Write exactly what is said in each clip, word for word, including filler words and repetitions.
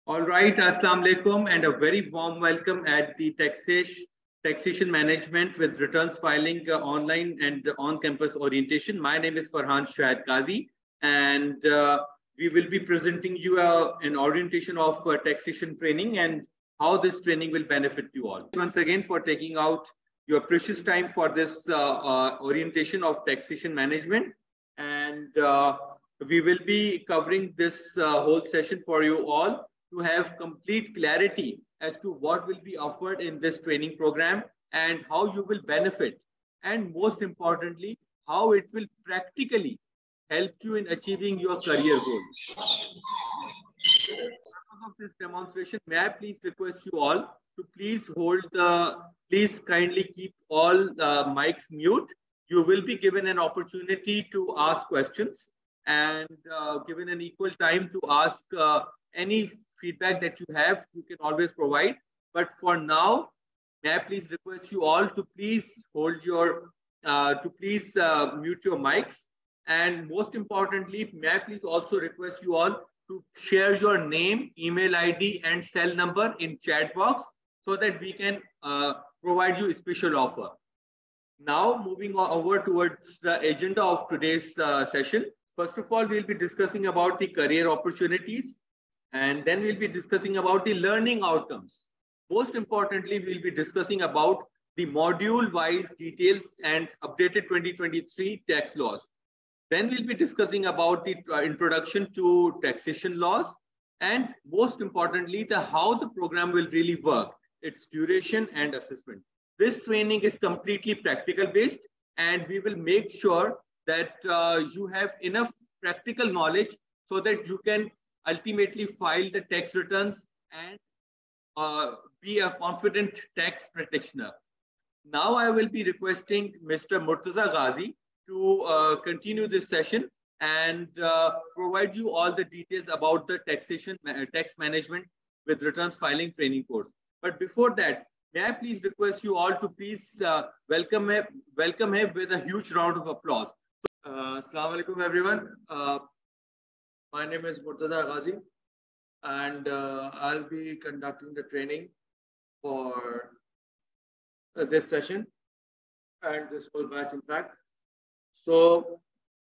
All right, Assalamu alaikum, and a very warm welcome at the taxation, taxation management with returns filing uh, online and on-campus orientation. My name is Farhan Shahid Qazi, and uh, we will be presenting you uh, an orientation of uh, taxation training and how this training will benefit you all. Once again, for taking out your precious time for this uh, uh, orientation of taxation management, and uh, we will be covering this uh, whole session for you all to have complete clarity as to what will be offered in this training program and how you will benefit, and most importantly, how it will practically help you in achieving your career goals. Of this demonstration, may I please request you all to please hold the, please kindly keep all the mics mute. You will be given an opportunity to ask questions and uh, given an equal time to ask uh, any feedback that you have, you can always provide. But for now, may I please request you all to please hold your, uh, to please uh, mute your mics. And most importantly, may I please also request you all to share your name, email I D, and cell number in chat box so that we can uh, provide you a special offer. Now, moving over towards the agenda of today's uh, session. First of all, we'll be discussing about the career opportunities, and then we'll be discussing about the learning outcomes. Most importantly, we'll be discussing about the module-wise details and updated twenty twenty-three tax laws. Then we'll be discussing about the introduction to taxation laws, and most importantly, the how the program will really work, its duration and assessment. This training is completely practical based, and we will make sure that uh, you have enough practical knowledge so that you can ultimately file the tax returns and uh, be a confident tax practitioner. Now I will be requesting Mister Murtaza Ghazi to uh, continue this session and uh, provide you all the details about the taxation, uh, tax management with returns filing training course. But before that, may I please request you all to please uh, welcome him, welcome him with a huge round of applause. So, uh, Assalamu alaikum, everyone. Uh, my name is Murtaza Ghazi, and uh, I'll be conducting the training for uh, this session and this whole batch, in fact. So,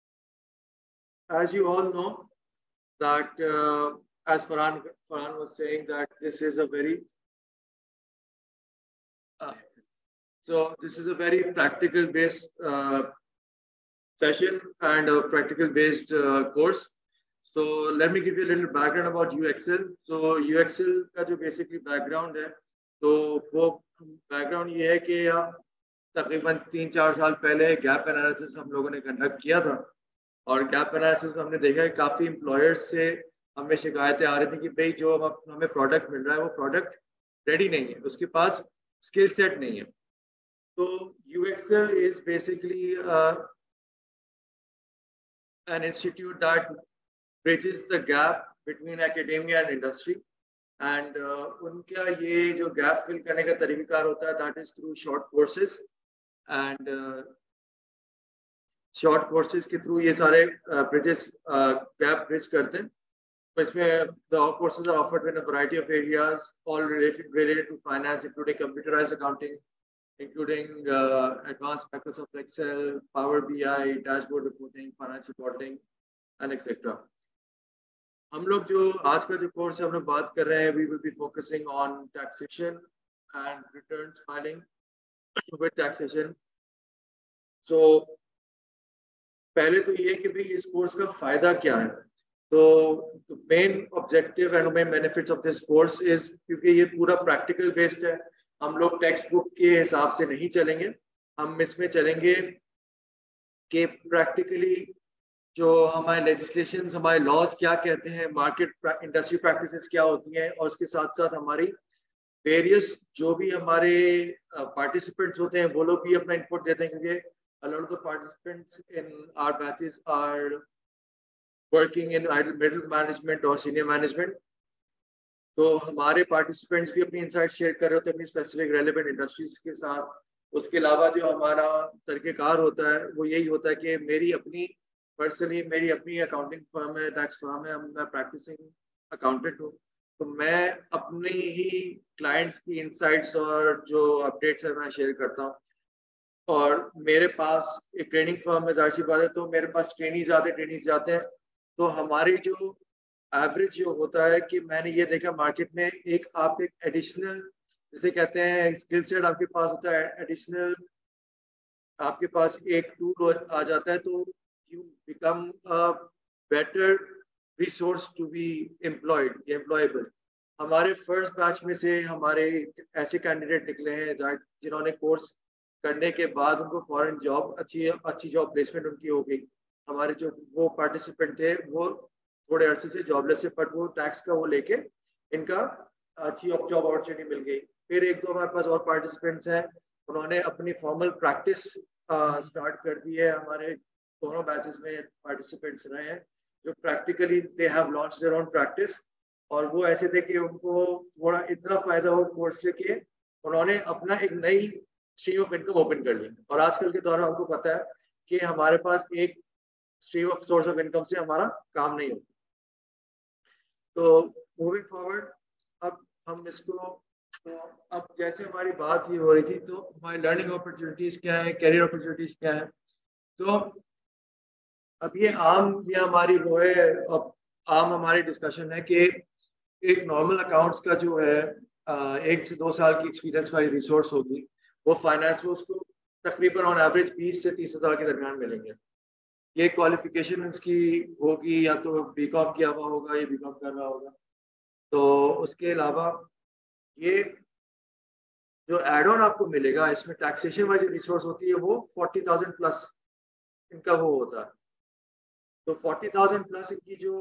as you all know, that uh, as Farhan, Farhan was saying, that this is a very uh, so this is a very practical based uh, session and a practical based uh, course. So let me give you a little background about U X L. So U X L का जो basically background है, तो वो background ये है कि तकरीबन तीन चार साल पहले गैप एनालिसिस हम लोगों ने कंडक्ट किया था, और गैप एनालिसिस में हमने देखा कि काफ़ी एम्प्लॉयर्स से हमें शिकायतें आ रही थी कि भाई जो हम हमें प्रोडक्ट मिल रहा है वो प्रोडक्ट रेडी नहीं है, उसके पास स्किल सेट नहीं है. तो U X L is basically uh, an institute that bridges the gap between academia and industry. And uh, उनका ये जो gap fill करने का तरीक़ाकार होता है, that is through short courses. And uh, short courses के through ये सारे uh, bridges uh, gap bridge करते हैं. तो इसमें the courses are offered in a variety of areas, all related related to finance, including computerized accounting, including uh, advanced Microsoft Excel, Power B I, dashboard reporting, financial modeling, and et cetera. हम लोग जो आज का जो course है हम लोग बात कर रहे हैं, we will be focusing on taxation and returns filing with taxation. So पहले तो ये कि भाई इस कोर्स का फायदा क्या है. तो the main objective and main benefits of this course is क्योंकि ये पूरा practical based है, हम लोग टेक्स्ट बुक के हिसाब से नहीं चलेंगे, हम इसमें चलेंगे कि प्रैक्टिकली जो हमारे लेजिस्लेशंस, हमारे लॉज क्या कहते हैं, मार्केट इंडस्ट्री प्रैक्टिसेस क्या होती हैं, और उसके साथ साथ हमारी वेरियस जो भी हमारे पार्टिसिपेंट्स होते हैं वो लोग भी अपना इनपुट देते हैं, क्योंकि a lot of the participants in our batches are working in either middle management or senior management. तो हमारे पार्टिसिपेंट्स भी अपनी इनसाइट शेयर कर रहे होते हैं अपनी स्पेसिफिक रेलेवेंट इंडस्ट्रीज के साथ. उसके अलावा जो हमारा तरीक़ेकार होता है वो यही होता है कि मेरी अपनी पर्सनली मेरी अपनी अकाउंटिंग फर्म है, टैक्स फर्म है, मैं प्रैक्टिसिंग अकाउंटेंट हूँ. तो मैं अपने ही क्लाइंट्स की इंसाइट्स और जो अपडेट्स है मैं शेयर करता हूँ। और मेरे पास एक ट्रेनिंग फर्म में, जाहिर सी बात है, तो मेरे पास ट्रेनिंग्स आते ट्रेनिंग्स जाते हैं। तो हमारी जो एवरेज जो होता है कि मैंने ये देखा मार्केट में, एक आप एक एडिशनल, जैसे कहते हैं स्किल सेट आपके पास होता है, एडिशनल आपके पास एक टूल आ जाता है, तो you become a better resource to be employed employable. हमारे फर्स्ट बैच में से हमारे ऐसे कैंडिडेट निकले हैं जिन्होंने कोर्स करने के बाद उनको फॉरेन जॉब, अच्छी अच्छी जॉब प्लेसमेंट उनकी हो गई। हमारे जो वो पार्टिसिपेंट थे वो थोड़े अरसे से जॉबलेस है, बट वो टैक्स का वो लेके इनका अच्छी जॉब अपॉर्चुनिटी मिल गई। फिर एक दो हमारे पास और पार्टिसिपेंट्स हैं, उन्होंने अपनी फॉर्मल प्रैक्टिस स्टार्ट कर दी है। हमारे दोनों बैचेस में पार्टिसिपेंट्स रहे हैं जो practically they have launch their own practice, और वो ऐसे थे कि उनको थोड़ा इतना फायदा हो कोर्स से कि उन्होंने अपना एक नई स्ट्रीम ऑफ इनकम ओपन कर ली। और आजकल के दौर में हमको पता है कि हमारे पास एक stream of source of income से हमारा काम नहीं होता। तो मूविंग फॉरवर्ड, अब हम इसको, तो अब जैसे हमारी बात ये हो रही थी, तो हमारी लर्निंग अपॉर्चुनिटीज क्या है, करियर अपॉर्चुनिटीज क्या है। तो अब ये आम ये हमारी वो है, अब आम हमारी डिस्कशन है कि एक नॉर्मल अकाउंट्स का जो है एक से दो साल की एक्सपीरियंस वाली रिसोर्स होगी, वो फाइनेंस में उसको तकरीबन ऑन एवरेज बीस से तीस हजार के दरमियान मिलेंगे। ये क्वालिफिकेशन उसकी होगी, या तो बीकॉम किया हुआ होगा या बीकॉम कर रहा होगा। तो उसके अलावा ये जो एड ऑन आपको मिलेगा, इसमें टैक्सेशन वाली जो रिसोर्स होती है वो फोर्टी थाउजेंड प्लस इनका वो होता है। तो फोर्टी थाउजेंड प्लस इनकी जो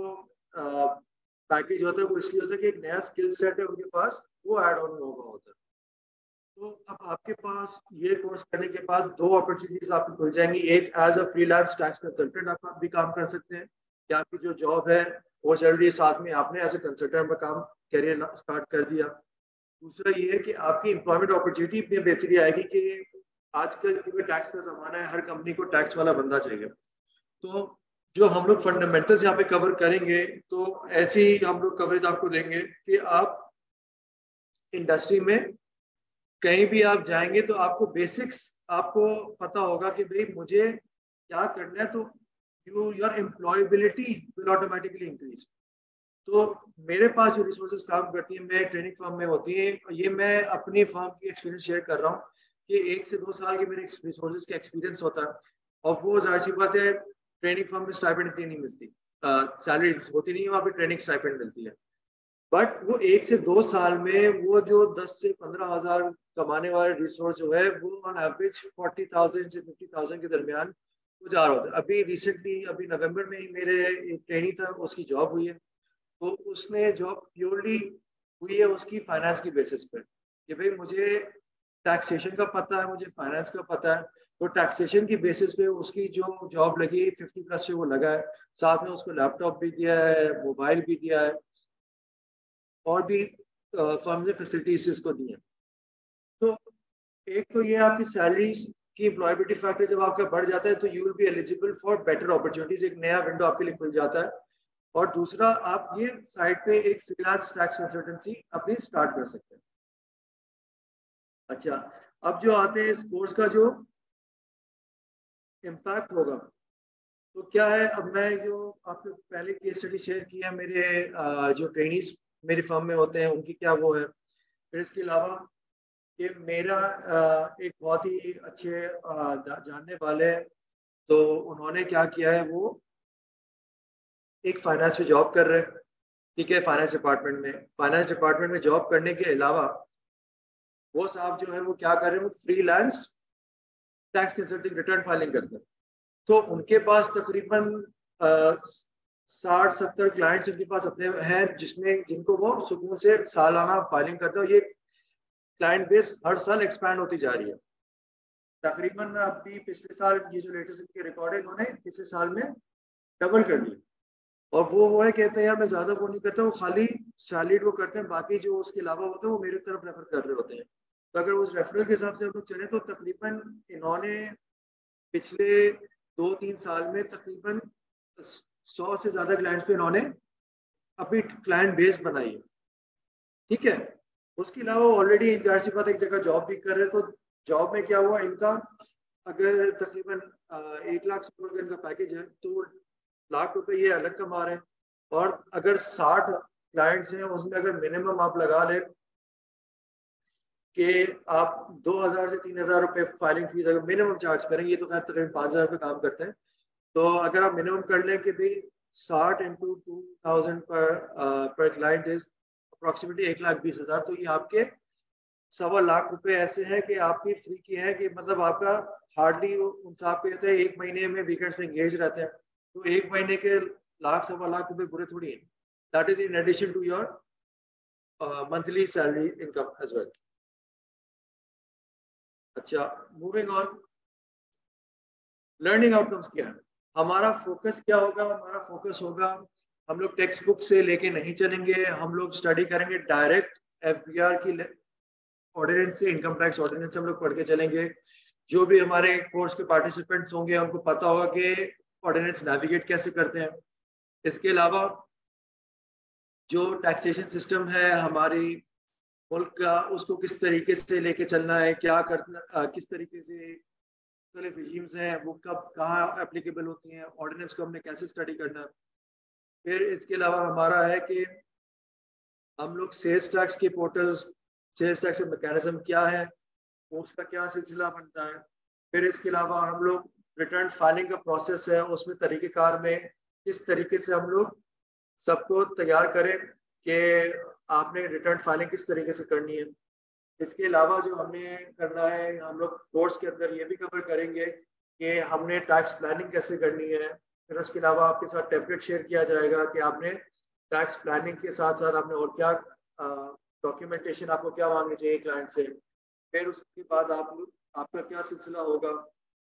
पैकेज होता है वो इसलिए होता है कि एक नया स्किल सेट है उनके पास, वो ऐड ऑन होगा होता है। तो अब आपके पास ये कोर्स करने के बाद दो अपॉर्चुनिटीज आपको खुल जाएंगी। एक as a freelance tax consultant आप भी काम कर सकते हैं, कि आपकी जो जॉब है वो चल रही है, साथ में आपने एज ए कंसल्टेंट में काम करियर स्टार्ट कर दिया। दूसरा ये है कि आपकी एम्प्लॉयमेंट अपॉर्चुनिटी इतनी बेहतरी आएगी कि आजकल क्योंकि टैक्स का जमाना है, हर कंपनी को टैक्स वाला बंदा चाहिए। तो जो हम लोग फंडामेंटल्स यहाँ पे कवर करेंगे, तो ऐसी हम लोग कवरेज आपको देंगे कि आप इंडस्ट्री में कहीं भी आप जाएंगे तो आपको बेसिक्स आपको पता होगा कि भाई मुझे क्या करना है, तो you your employability will automatically increase. तो मेरे पास जो रिसोर्सेज काम करती है, मैं ट्रेनिंग फर्म में होती है, ये मैं अपनी फर्म की एक्सपीरियंस शेयर कर रहा हूँ कि एक से दो साल के मेरे रिसोर्सेज का एक्सपीरियंस होता है। और वो जाहिर सी बात है, ट्रेनिंग फर्म में स्टाइपेंड इतनी नहीं मिलती, सैलरी uh, होती नहीं है वहाँ पे, ट्रेनिंग स्टाइपेंड मिलती है। बट वो एक से दो साल में वो जो दस से पंद्रह हजार कमाने वाले रिसोर्स जो है वो ऑन एवरेज फोर्टी थाउजेंड से फिफ्टी थाउजेंड के दरमियान वो जा रहा होता है। अभी रिसेंटली अभी नवंबर में ही मेरे एक ट्रेनिंग था, उसकी जॉब हुई है। तो उसने जॉब प्योरली हुई है उसकी फाइनेंस की बेसिस पर, कि भाई मुझे टैक्सेशन का पता है, मुझे फाइनेंस का पता है। तो टैक्सेशन की बेसिस पे उसकी जो जॉब लगी फिफ्टी प्लस पे वो लगा है, साथ में उसको लैपटॉप भी दिया है, मोबाइल भी दिया है, और भी फर्म से फैसिलिटीज इसको दी है। तो एक तो ये आपकी सैलरी की एम्प्लॉयबिलिटी फैक्टर जब आपका बढ़ जाता है तो you will be eligible for better opportunities, एक नया विंडो आपके लिए खुल जाता है। और दूसरा, आप ये साइड पे एक फ्रीलांस टैक्स कंसल्टेंसी अपनी स्टार्ट कर सकते हैं। अच्छा, अब जो आते हैं इस कोर्स का जो इम्पैक्ट होगा, तो क्या है, अब मैं जो आपको पहले केस स्टडी शेयर किया, मेरे जो ट्रेनिज मेरी फर्म में होते हैं उनकी क्या वो है। फिर इसके अलावा कि मेरा एक बहुत ही अच्छे जानने वाले, तो उन्होंने क्या किया है, वो एक फाइनेंस में जॉब कर रहे हैं, ठीक है, फाइनेंस डिपार्टमेंट में। फाइनेंस डिपार्टमेंट में जॉब करने के अलावा वो साहब जो है वो क्या कर रहे हैं, वो freelance tax consulting return filing करते हैं। तो उनके पास तकरीबन साठ सत्तर क्लाइंट्स उनके पास अपने हैं, जिसमें जिनको वो सुकून से सालाना फाइलिंग करते हैं। और ये क्लाइंट बेस हर साल एक्सपैंड होती जा रही है। तकरीबन अभी पिछले साल ये जो लेटेस्ट इनके रिकॉर्ड है, इन्होंने पिछले साल में डबल कर ली। और वो वो है, कहते हैं यार मैं ज्यादा वो नहीं करता, वो खाली सैलरीड वो करते हैं, बाकी जो उसके अलावा होते हैं वो मेरी तरफ रेफर कर रहे होते हैं। तो अगर उस रेफरल के हिसाब से हम लोग चले तो तकरीबन इन्होंने पिछले दो तीन साल में तकरीबन सौ से ज्यादा क्लाइंट्स पे इन्होंने अपनी क्लाइंट बेस बनाई है। ठीक है। उसके अलावा ऑलरेडी जाहिर सी बात एक जगह जॉब भी कर रहे, तो जॉब में क्या हुआ, इनका अगर तकरीबन एक लाख से ऊपर का इनका पैकेज है तो लाख रुपए ये अलग कमा रहे हैं। और अगर साठ क्लाइंट्स हैं उसमें अगर मिनिमम आप लगा ले कि आप दो हज़ार से तीन हज़ार रुपए फाइलिंग फीस अगर मिनिमम चार्ज करेंगे, ये तो खैर तकरीबन पाँच हज़ार रुपये काम करते हैं, तो अगर आप मिनिमम कर लें कि भाई साठ इंटू टू थाउजेंड पर पर क्लाइंट इज अप्रोक्सीमेटली एक लाख बीस हज़ार, तो ये आपके सवा लाख रुपए ऐसे हैं कि आपकी फ्री की है, कि मतलब आपका हार्डली उन साहब को कहते हैं एक महीने में वीकेंड्स में एंगेज रहते हैं, तो एक महीने के लाख सवा लाख रुपए बुरे थोड़ी हैं। That is in addition to your monthly salary income as well. अच्छा, मूविंग ऑन, लर्निंग आउटकम्स क्या है, हमारा फोकस क्या होगा, हमारा फोकस होगा हम लोग टेक्स्ट बुक से लेके नहीं चलेंगे, हम लोग स्टडी करेंगे डायरेक्ट एफबीआर की ऑर्डिनेंस से, इनकम टैक्स ऑर्डिनेंस हम लोग पढ़ के चलेंगे। जो भी हमारे कोर्स के पार्टिसिपेंट्स होंगे उनको पता होगा कि ऑर्डिनेंस नेविगेट कैसे करते हैं। इसके अलावा जो टैक्सेशन सिस्टम है हमारी मुल्क का, उसको किस तरीके से लेके चलना है, क्या करना, किस तरीके से मुख्तलिफ रिजीम्स हैं वो कब कहाँ एप्लीकेबल होती हैं, ऑर्डिनेंस को हमने कैसे स्टडी करना है। फिर इसके अलावा हमारा है कि हम लोग सेल्स टैक्स के पोर्टल्स, सेल्स टैक्स मैकेनिज्म क्या है, उसका क्या सिलसिला बनता है। फिर इसके अलावा हम लोग रिटर्न फाइलिंग का प्रोसेस है, उसमें तरीक़ेकार में किस तरीके से हम लोग सबको तैयार करें कि आपने रिटर्न फाइलिंग किस तरीके से करनी है। इसके अलावा जो हमने करना है, हम लोग कोर्स के अंदर ये भी कवर करेंगे कि हमने टैक्स प्लानिंग कैसे करनी है। फिर उसके अलावा आपके साथ टेम्पलेट शेयर किया जाएगा कि आपने टैक्स प्लानिंग के साथ साथ आपने और क्या डॉक्यूमेंटेशन, आपको क्या मांगनी चाहिए क्लाइंट से। फिर उसके बाद आप आपका क्या सिलसिला होगा,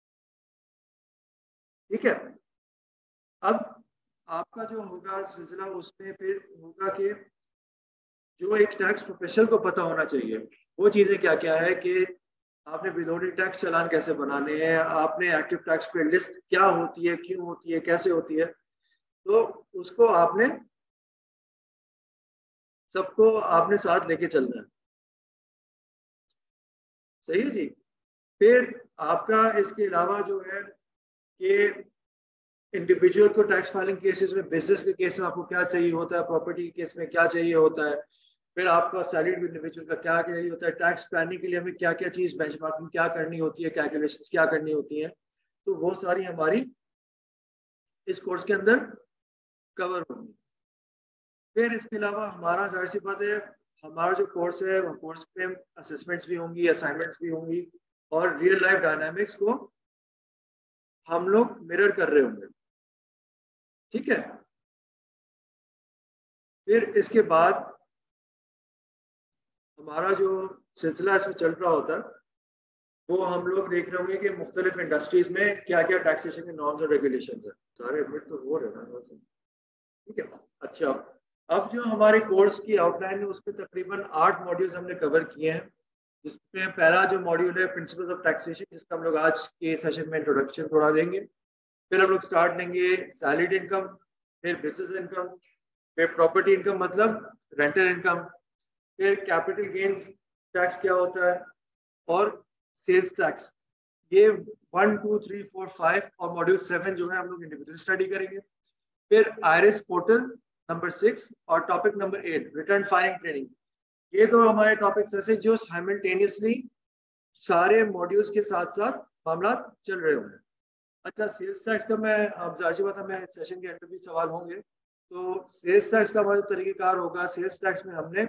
ठीक है। अब आपका जो होगा सिलसिला, उसमें फिर होगा कि जो एक टैक्स प्रोफेशनल को पता होना चाहिए वो चीज़ें क्या क्या है, कि आपने विदोनी टैक्स चालान कैसे बनाने हैं, आपने एक्टिव टैक्स पे लिस्ट क्या होती है, क्यों होती है, कैसे होती है, तो उसको आपने सबको आपने साथ लेके चलना है। सही है जी। फिर आपका इसके अलावा जो है कि इंडिविजुअल को टैक्स फाइलिंग केसेस में, बिजनेस के केस में आपको क्या चाहिए होता है, प्रॉपर्टी के केस में क्या चाहिए होता है, फिर आपका सैलरीड इंडिविजुअल का क्या चाहिए होता है, टैक्स प्लानिंग के लिए हमें क्या क्या चीज़ बेंचमार्किंग क्या करनी होती है, कैलकुलेशंस क्या करनी होती है, तो वो सारी हमारी इस कोर्स के अंदर कवर होगी। फिर इसके अलावा हमारा जाहिर सी बात है, हमारा जो कोर्स है वो कोर्स पे असेसमेंट्स भी होंगी, असाइनमेंट्स भी होंगी, और रियल लाइफ डायनामिक्स को हम लोग मिरर कर रहे होंगे, ठीक है। फिर इसके बाद हमारा जो सिलसिला इसमें चल रहा होता है वो हम लोग देख रहे होंगे कि मुख्तलिफ इंडस्ट्रीज में क्या क्या टैक्सेशन के नॉर्म्स और रेगुलेशंस हैं। सारे एडमिट तो हो रहे हैं, ठीक है। अच्छा, अब जो हमारे कोर्स की आउटलाइन है उसमें तकरीबन आठ मॉड्यूल्स हमने कवर किए हैं, जिसमें पहला जो मॉड्यूल है प्रिंसिपल्स ऑफ टैक्सेशन, जिसका हम लोग आज के सेशन में इंट्रोडक्शन थोड़ा देंगे। फिर हम लोग स्टार्ट लेंगे सैलरीड इनकम, फिर बिजनेस इनकम, फिर प्रॉपर्टी इनकम मतलब रेंटल इनकम, फिर कैपिटल गेन्स टैक्स क्या होता है, और सेल्स टैक्स। ये one two three four five और मॉड्यूल सेवन जो है हम लोग इंडिविजुअल स्टडी करेंगे। फिर आईआरएस पोर्टल नंबर सिक्स और topic number eight return filing training. ये दो हमारे टॉपिक्स ऐसे जो साइमल्टेनियसली सारे मॉड्यूल्स के साथ साथ मामला चल रहे होंगे। अच्छा, सेल्स टैक्स का मैं अब जाहिर बात है मैं सेशन के अंदर भी सवाल होंगे, तो सेल्स टैक्स का हमारा तरीकेकार होगा, सेल्स टैक्स में हमने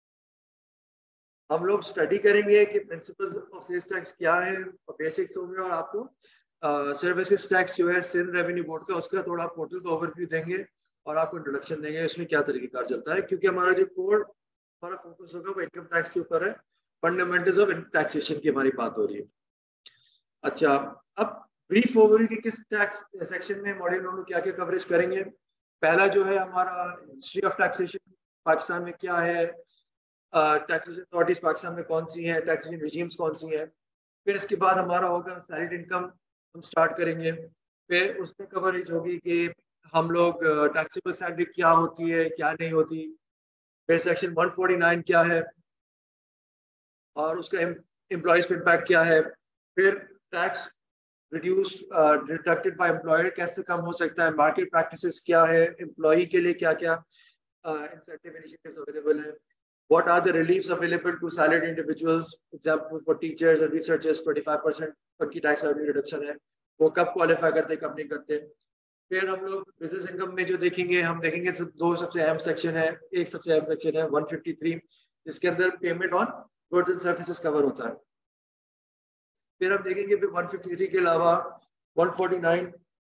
हम लोग स्टडी करेंगे कि प्रिंसिपल्स ऑफ सेल्स टैक्स क्या है और बेसिक्स होंगे, और आपको सर्विसेज टैक्स जो है सिंध रेवेन्यू बोर्ड का, उसका थोड़ा पोर्टल का ओवरव्यू देंगे और आपको इंट्रोडक्शन देंगे इसमें क्या तरीकेकार चलता है, क्योंकि हमारा जो कोर हमारा फोकस होगा वो इनकम टैक्स के ऊपर है। फंडामेंटल्स ऑफ टैक्सेशन की हमारी बात हो रही है। अच्छा, अब ब्रीफ ओवरव्यू की किस टैक्स सेक्शन में मॉड्यूल में हम लोग क्या क्या कवरेज करेंगे। पहला जो है हमारा हिस्ट्री ऑफ टैक्सेशन, पाकिस्तान में क्या है, टैक्सेशन अथॉरिटीज पाकिस्तान में कौन सी हैं, टैक्सेशन रिजीम्स कौन सी हैं। फिर इसके बाद हमारा होगा सैलरीड इनकम, हम स्टार्ट करेंगे। फिर उसमें कवरेज होगी कि हम लोग टैक्सेबल सैलरी क्या होती है क्या नहीं होती। फिर सेक्शन वन फोर्टी नाइन क्या है और उसका एम्प्लॉयज पे इम्पैक्ट क्या है, फिर tax reduce deducted by employer कैसे कम हो सकता है, मार्केट प्रैक्टिसेस क्या है, एम्प्लॉई के लिए क्या क्या इंसेंटिव इनिशिएटिव्स अवेलेबल है, what are the reliefs available to salaried individuals, example for teachers and researchers twenty-five percent तक की टैक्स रिडक्शन है, वो कब क्वालिफाई करते कब नहीं करते। फिर हम लोग बिजनेस इनकम में जो देखेंगे, हम देखेंगे सब दो सबसे अहम सेक्शन है, एक सबसे अहम सेक्शन है वन फिफ्टी थ्री जिसके अंदर payment on goods and services cover होता है। फिर हम देखेंगे फिर वन फिफ्टी थ्री के अलावा वन फोर्टी नाइन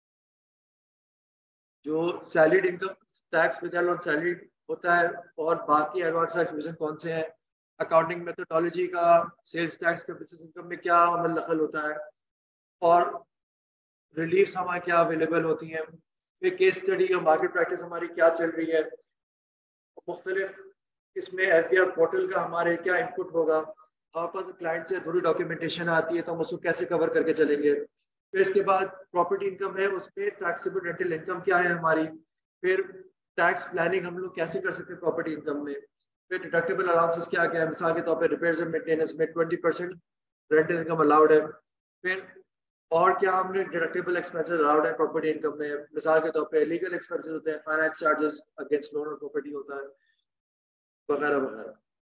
जो salaried income tax withheld on salaried होता है और बाकी एडवांस टैक्स प्रोविजन कौन से हैं, अकाउंटिंग मेथोडोलॉजी का, सेल्स टैक्स का बिजनेस इनकम में क्या अमल दखल होता है और रिलीफ्स हमारे क्या अवेलेबल होती हैं, फिर केस स्टडी और मार्केट प्रैक्टिस हमारी क्या चल रही है, मुख्तलिफ इसमें एफ बी आर पोर्टल का हमारे क्या इनपुट होगा, हमारे पास क्लाइंट से थोड़ी डॉक्यूमेंटेशन आती है तो हम उसको कैसे कवर करके चलेंगे। फिर इसके बाद प्रॉपर्टी इनकम है, उसमें टैक्सेबल रेंटल इनकम क्या है हमारी, फिर टैक्स प्लानिंग हम लोग कैसे कर सकते हैं प्रॉपर्टी इनकम में, फिर डिडक्टेबल अलाउंसेस क्या क्या है, मिसाल के तौर पर रिपेयर्स एंड मेंटेनेंस में twenty percent rental income allowed है, फिर और क्या हमने डिडक्टेबल एक्सपेंसेस अलाउड है प्रॉपर्टी इनकम में, मिसाल के तौर पे लीगल एक्सपेंसेस होते हैं, फाइनेंस चार्जेस अगेंस्ट लोन और प्रॉपर्टी होता है वगैरह वगैरह।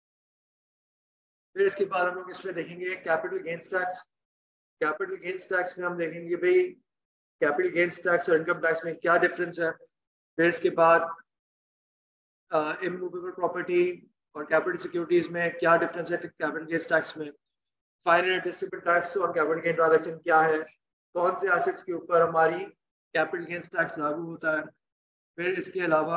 फिर इसके बाद हम लोग इसमें देखेंगे capital gains tax. Capital gains tax में हम देखेंगे भाई कैपिटल गेन्स टैक्स और इनकम टैक्स में क्या डिफरेंस है। फिर इसके बाद इमूवेबल प्रॉपर्टी और कैपिटल सिक्योरिटीज में क्या डिफरेंस है कैपिटल गेन्स टैक्स में। फाइनल एडजस्टेबल टैक्स और कैपिटल गेन ट्रांजैक्शन क्या है, कौन से एसेट्स के ऊपर हमारी कैपिटल गेन्स टैक्स लागू होता है। फिर इसके अलावा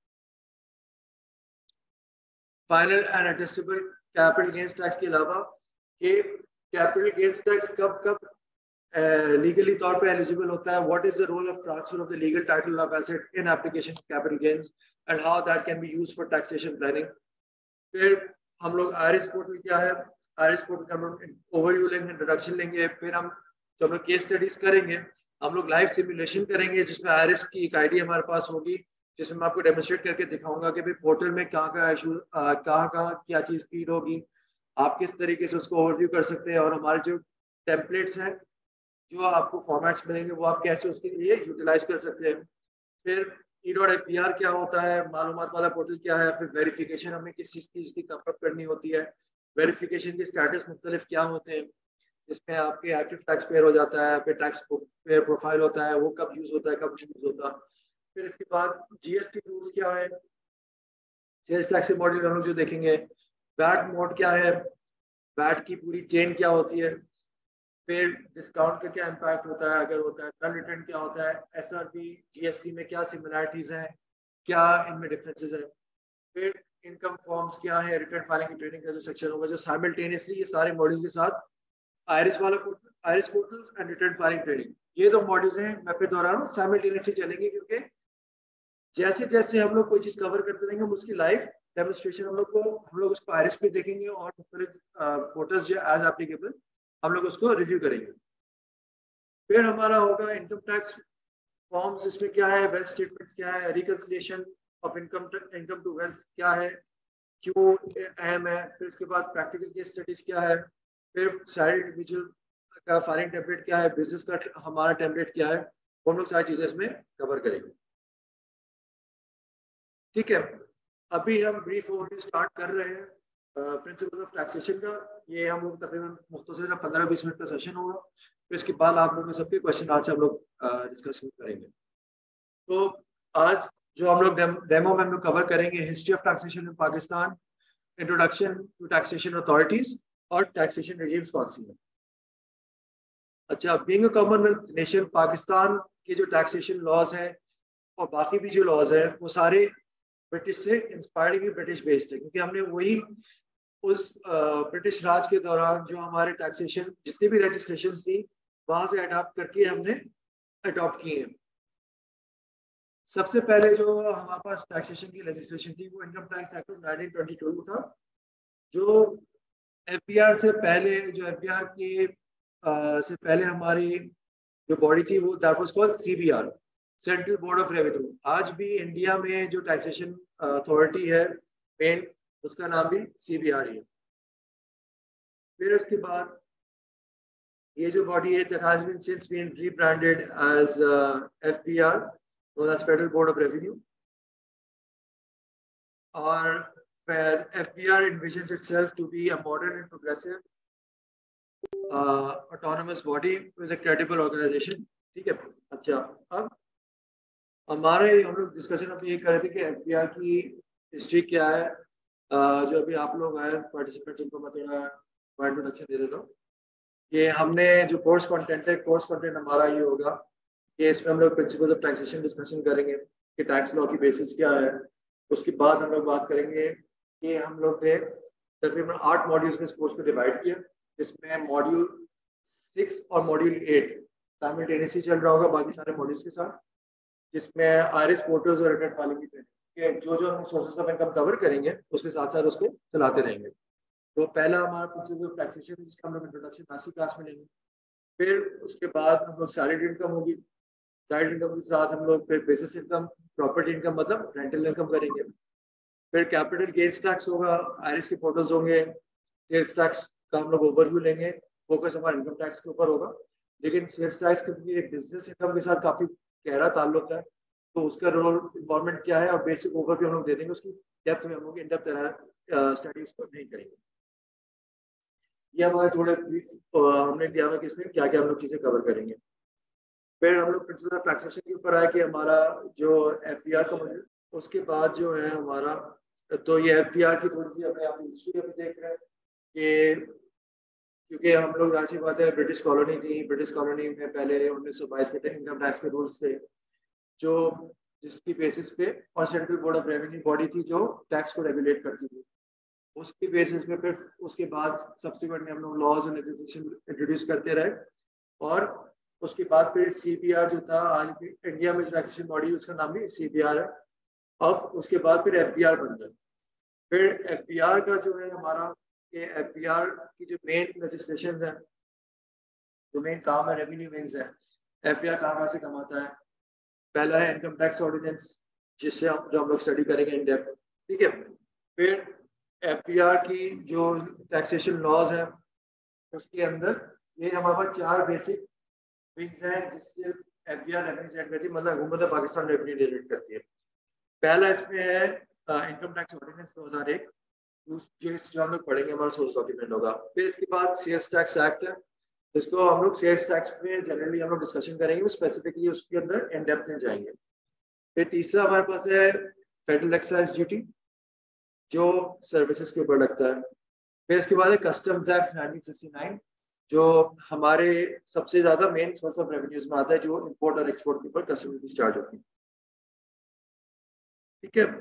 final and adjustable capital gains tax के अलावा कि कैपिटल गेन्स टैक्स कब कब लीगली uh, तौर पे एलिजिबल होता है, what is the role of transfer of the legal title of asset in application capital gains and how that can be used for taxation planning. फिर हम लोग IRS portal क्या है, आईआरएस पोर्टल का हम लोग ओवरव्यू लेंगे, इंट्रोडक्शन लेंगे, फिर हम जब हम केस स्टडीज करेंगे हम लोग लाइव सिमुलेशन करेंगे जिसमें आईआरएस की एक आईडी हमारे पास होगी जिसमें मैं आपको डेमोन्स्ट्रेट करके दिखाऊंगा कि भाई पोर्टल में कहाँ कहाँ इशू कहाँ कहाँ क्या चीज़ फीड होगी, आप किस तरीके से उसको ओवरव्यू कर सकते हैं और हमारे जो टेम्पलेट्स हैं जो आपको फॉर्मेट्स मिलेंगे वो आप कैसे उसके लिए यूटिलाइज कर सकते हैं। फिर E dot F P R क्या होता है, मालूमात वाला पोर्टल क्या है, फिर वेरिफिकेशन हमें किस चीज़ की इसकी कपअप करनी होती है, वेरिफिकेशन के स्टेटस मुख्तलिफ क्या होते हैं जिसमें आपके एक्टिव टैक्स पेयर हो जाता है, फिर टैक्स पेयर प्रोफाइल होता है वो कब यूज होता है कब यूज होता है। फिर इसके बाद जीएसटी रूल्स क्या है, सेल्स टैक्स मॉड्यूल हम लोग जो देखेंगे, वैट मोड क्या है, वैट की पूरी चेन क्या होती है, फिर डिस्काउंट का क्या इम्पैक्ट होता है अगर होता है, टर्न रिटर्न क्या होता है, एसआरपी जीएसटी में क्या सिमिलरिटीज हैं, क्या इनमें डिफरेंसेस है, फिर इनकम फॉर्म्स क्या है, रिटर्न फाइलिंग की ट्रेनिंग का जो सेक्शन होगा जो साइमल्टेनियसली ये सारे मॉड्यूल्स के साथ आईआरएस वाला portal, IRS portals and return filing training, ये दो मॉड्यूल्स हैं मैं फिर दोहरा रहा हूँ साइमल्टेनियसली चलेंगे क्योंकि जैसे जैसे हम लोग कोई चीज कवर करते रहेंगे हम उसकी लाइव डेमोन्स्ट्रेशन हम लोग को हम लोग उसको आईआरएस पे देखेंगे और मुख्तलिफ पोर्टल्स जो एज एप्लीकेबल हम लोग उसको रिव्यू करेंगे। फिर हमारा होगा इनकम टैक्स फॉर्म्स, इसमें क्या है, वेल्थ स्टेटमेंट क्या है, reconciliation of income income to wealth क्या है, क्यों अहम है, फिर इसके बाद प्रैक्टिकल केस स्टडीज क्या है, फिर साइड इंडिविजुअल का फाइलिंग टेम्पलेट क्या है, बिजनेस का हमारा टेम्पलेट क्या है, वो हम लोग सारी चीजें इसमें कवर करेंगे। ठीक है, अभी हम ब्रीफ ओवरव्यू स्टार्ट कर रहे हैं प्रिंसिपल ऑफ टैक्सेशन का। ये हम लोग तकरीबन मुख्तसर का पंद्रह बीस मिनट का सेशन होगा, फिर इसके बाद आप लोगों के सबके क्वेश्चन आज हम लोग डिस्कस करेंगे। तो आज जो हम लोग डेमो में हम लोग कवर करेंगे history of taxation in Pakistan, introduction to taxation authorities और टैक्सेशन रेजिम्स कौन सी है। अच्छा, being a commonwealth nation Pakistan के जो टैक्सेशन लॉज हैं और बाकी भी जो लॉज हैं वो सारे ब्रिटिश से इंस्पायर्ड भी ब्रिटिश बेस्ड है क्योंकि हमने वही उस ब्रिटिश राज के दौरान जो हमारे टैक्सेशन जितनी भी रजिस्ट्रेशन थी वहां से अडॉप्ट करके हमने अडॉप्ट किए हैं। सबसे पहले जो हमारे पास टैक्सेशन की रजिस्ट्रेशन थी वो income tax act of nineteen twenty two था, जो एफबीआर से पहले जो एफबीआर के आ, से पहले हमारी जो बॉडी थी वो that was called CBR, central board of revenue. आज भी इंडिया में जो टैक्सेशन अथॉरिटी है मेन उसका नाम भी सी बी आर ही है। फिर उसके बाद ये जो बॉडी है that has been since been rebranded as uh, F B R, known as Federal Board of Revenue, और F B R envisions itself to be a modern and progressive uh, autonomous body with a credible organization. ठीक है, अच्छा अब हमारे हम लोग discussion अभी ये कर रहे थे कि F B R की हिस्ट्री क्या है। uh, जो अभी आप लोग आए पार्टिसिपेंट्स उनको मैं थोड़ा इंट्रोडक्शन दे देता हूँ। ये हमने जो कोर्स कंटेंट है, कोर्स कंटेंट हमारा ये होगा कि इसमें हम लोग प्रिंसिपल्स ऑफ टैक्सेशन डिस्कशन करेंगे कि टैक्स लॉ की बेसिस क्या है। उसके बाद हम लोग बात करेंगे कि हम लोग ने तकरीबन आठ मॉड्यूल्स में इस कोर्स को डिवाइड किया, जिसमें मॉड्यूल सिक्स और मॉड्यूल एट साइमल्टेनियसली चल रहा होगा बाकी सारे मॉड्यूल्स के साथ, जिसमें आईआरएस पोर्टल्स और रिटर्न फाइलिंग की ट्रेनिंग, जो जो हम सोर्सेस ऑफ इनकम कवर करेंगे उसके साथ साथ उसको चलाते रहेंगे। तो पहला हमारा प्रिंसिपल ऑफ टैक्सेशन, जिसका हम लोग इंट्रोडक्शन क्लास क्लास में लेंगे। फिर उसके बाद हम लोग सैलरी इनकम होगी, सैलरी इनकम के साथ हम लोग फिर बेसिस इनकम, प्रॉपर्टी इनकम मतलब रेंटल इनकम करेंगे। फिर कैपिटल गेन्स टैक्स होगा, आईआरएस के पोर्टल्स होंगे, सेल्स टैक्स का हम लोग ओवरव्यू लेंगे, फोकस हमारा इनकम टैक्स के ऊपर होगा। लेकिन सेल्स टैक्स क्योंकि एक बिजनेस इनकम के साथ काफी गहरा ताल्लुक है, तो उसका रोल इन्वॉल्वमेंट क्या है और बेसिक ओवरव्यू हम लोग दे देंगे। उसकी डेप्थ में हम लोग इन डेप्थ स्टडीज को नहीं करेंगे। ये हमारे थोड़े हमने दिया हुआ कि इसमें क्या क्या हम लोग चीजें कवर करेंगे। फिर हम लोग प्रिंसिपल ऑफ टैक्सेशन के ऊपर आए कि हमारा जो एफ बी आर का मॉड्यूल, उसके बाद जो है हमारा, तो ये एफ बी आर की थोड़ी सी अपने आप हिस्ट्री अभी देख रहे हैं कि क्योंकि हम लोग जाहिर सी बात है ब्रिटिश कॉलोनी थी, ब्रिटिश कॉलोनी में पहले उन्नीस सौ बाईस में इनकम टैक्स के रूल्स थे, जो जिसकी बेसिस पे और central board of revenue body थी जो टैक्स को रेगुलेट करती थी। उसकी बेसिस पे फिर उसके बाद सब्सिक्वेंट में हम लोग लॉज और लेजिस्लेशन इंट्रोड्यूस करते रहे, और उसके बाद फिर सीबीआर जो था, आज भी इंडिया में टैक्सेशन बॉडी उसका नाम भी सीबीआर है। अब उसके बाद फिर एफबीआर बन गया। फिर एफबीआर का जो है हमारा, ये एफबीआर की जो मेन लेजिस्लेशन है, जो मेन काम है रेवेन्यू विंग्स है, एफबीआर कहाँ कहाँ से कमाता है। पहला है इनकम टैक्स ऑर्डिनेंस, जिससे हम जो हम लोग स्टडी करेंगे इन डेप्थ, ठीक है। फिर एफबीआर की जो टैक्सेशन लॉज है उसके अंदर ये हमारे पास चार बेसिक विंग्स हैं जिससे एफबीआर रेवेन्यू जनरेट करती है, मतलब हुकूमत पाकिस्तान रेवेन्यू जनरेट करती है। पहला इसमें है इनकम टैक्स ऑर्डिनेंस दो हज़ार एक, जो हम लोग पढ़ेंगे, हमारा सोर्स डॉक्यूमेंट होगा। फिर इसके बाद सेल्स टैक्स एक्ट है, जिसको हम लोग सेल्स टैक्स में जनरली हम लोग डिस्कशन करेंगे, स्पेसिफिकली उसके अंदर इन डेप्थ में जाएंगे। फिर तीसरा हमारे पास है फेडरल एक्साइज ड्यूटी, जो सर्विसेज के ऊपर लगता है। फिर इसके बाद है customs act nineteen sixty nine, जो हमारे सबसे ज्यादा मेन सोर्स ऑफ रेवेन्यूज में आता है, जो इंपोर्ट और एक्सपोर्ट के ऊपर कस्टम ड्यूटी चार्ज होती है, ठीक है।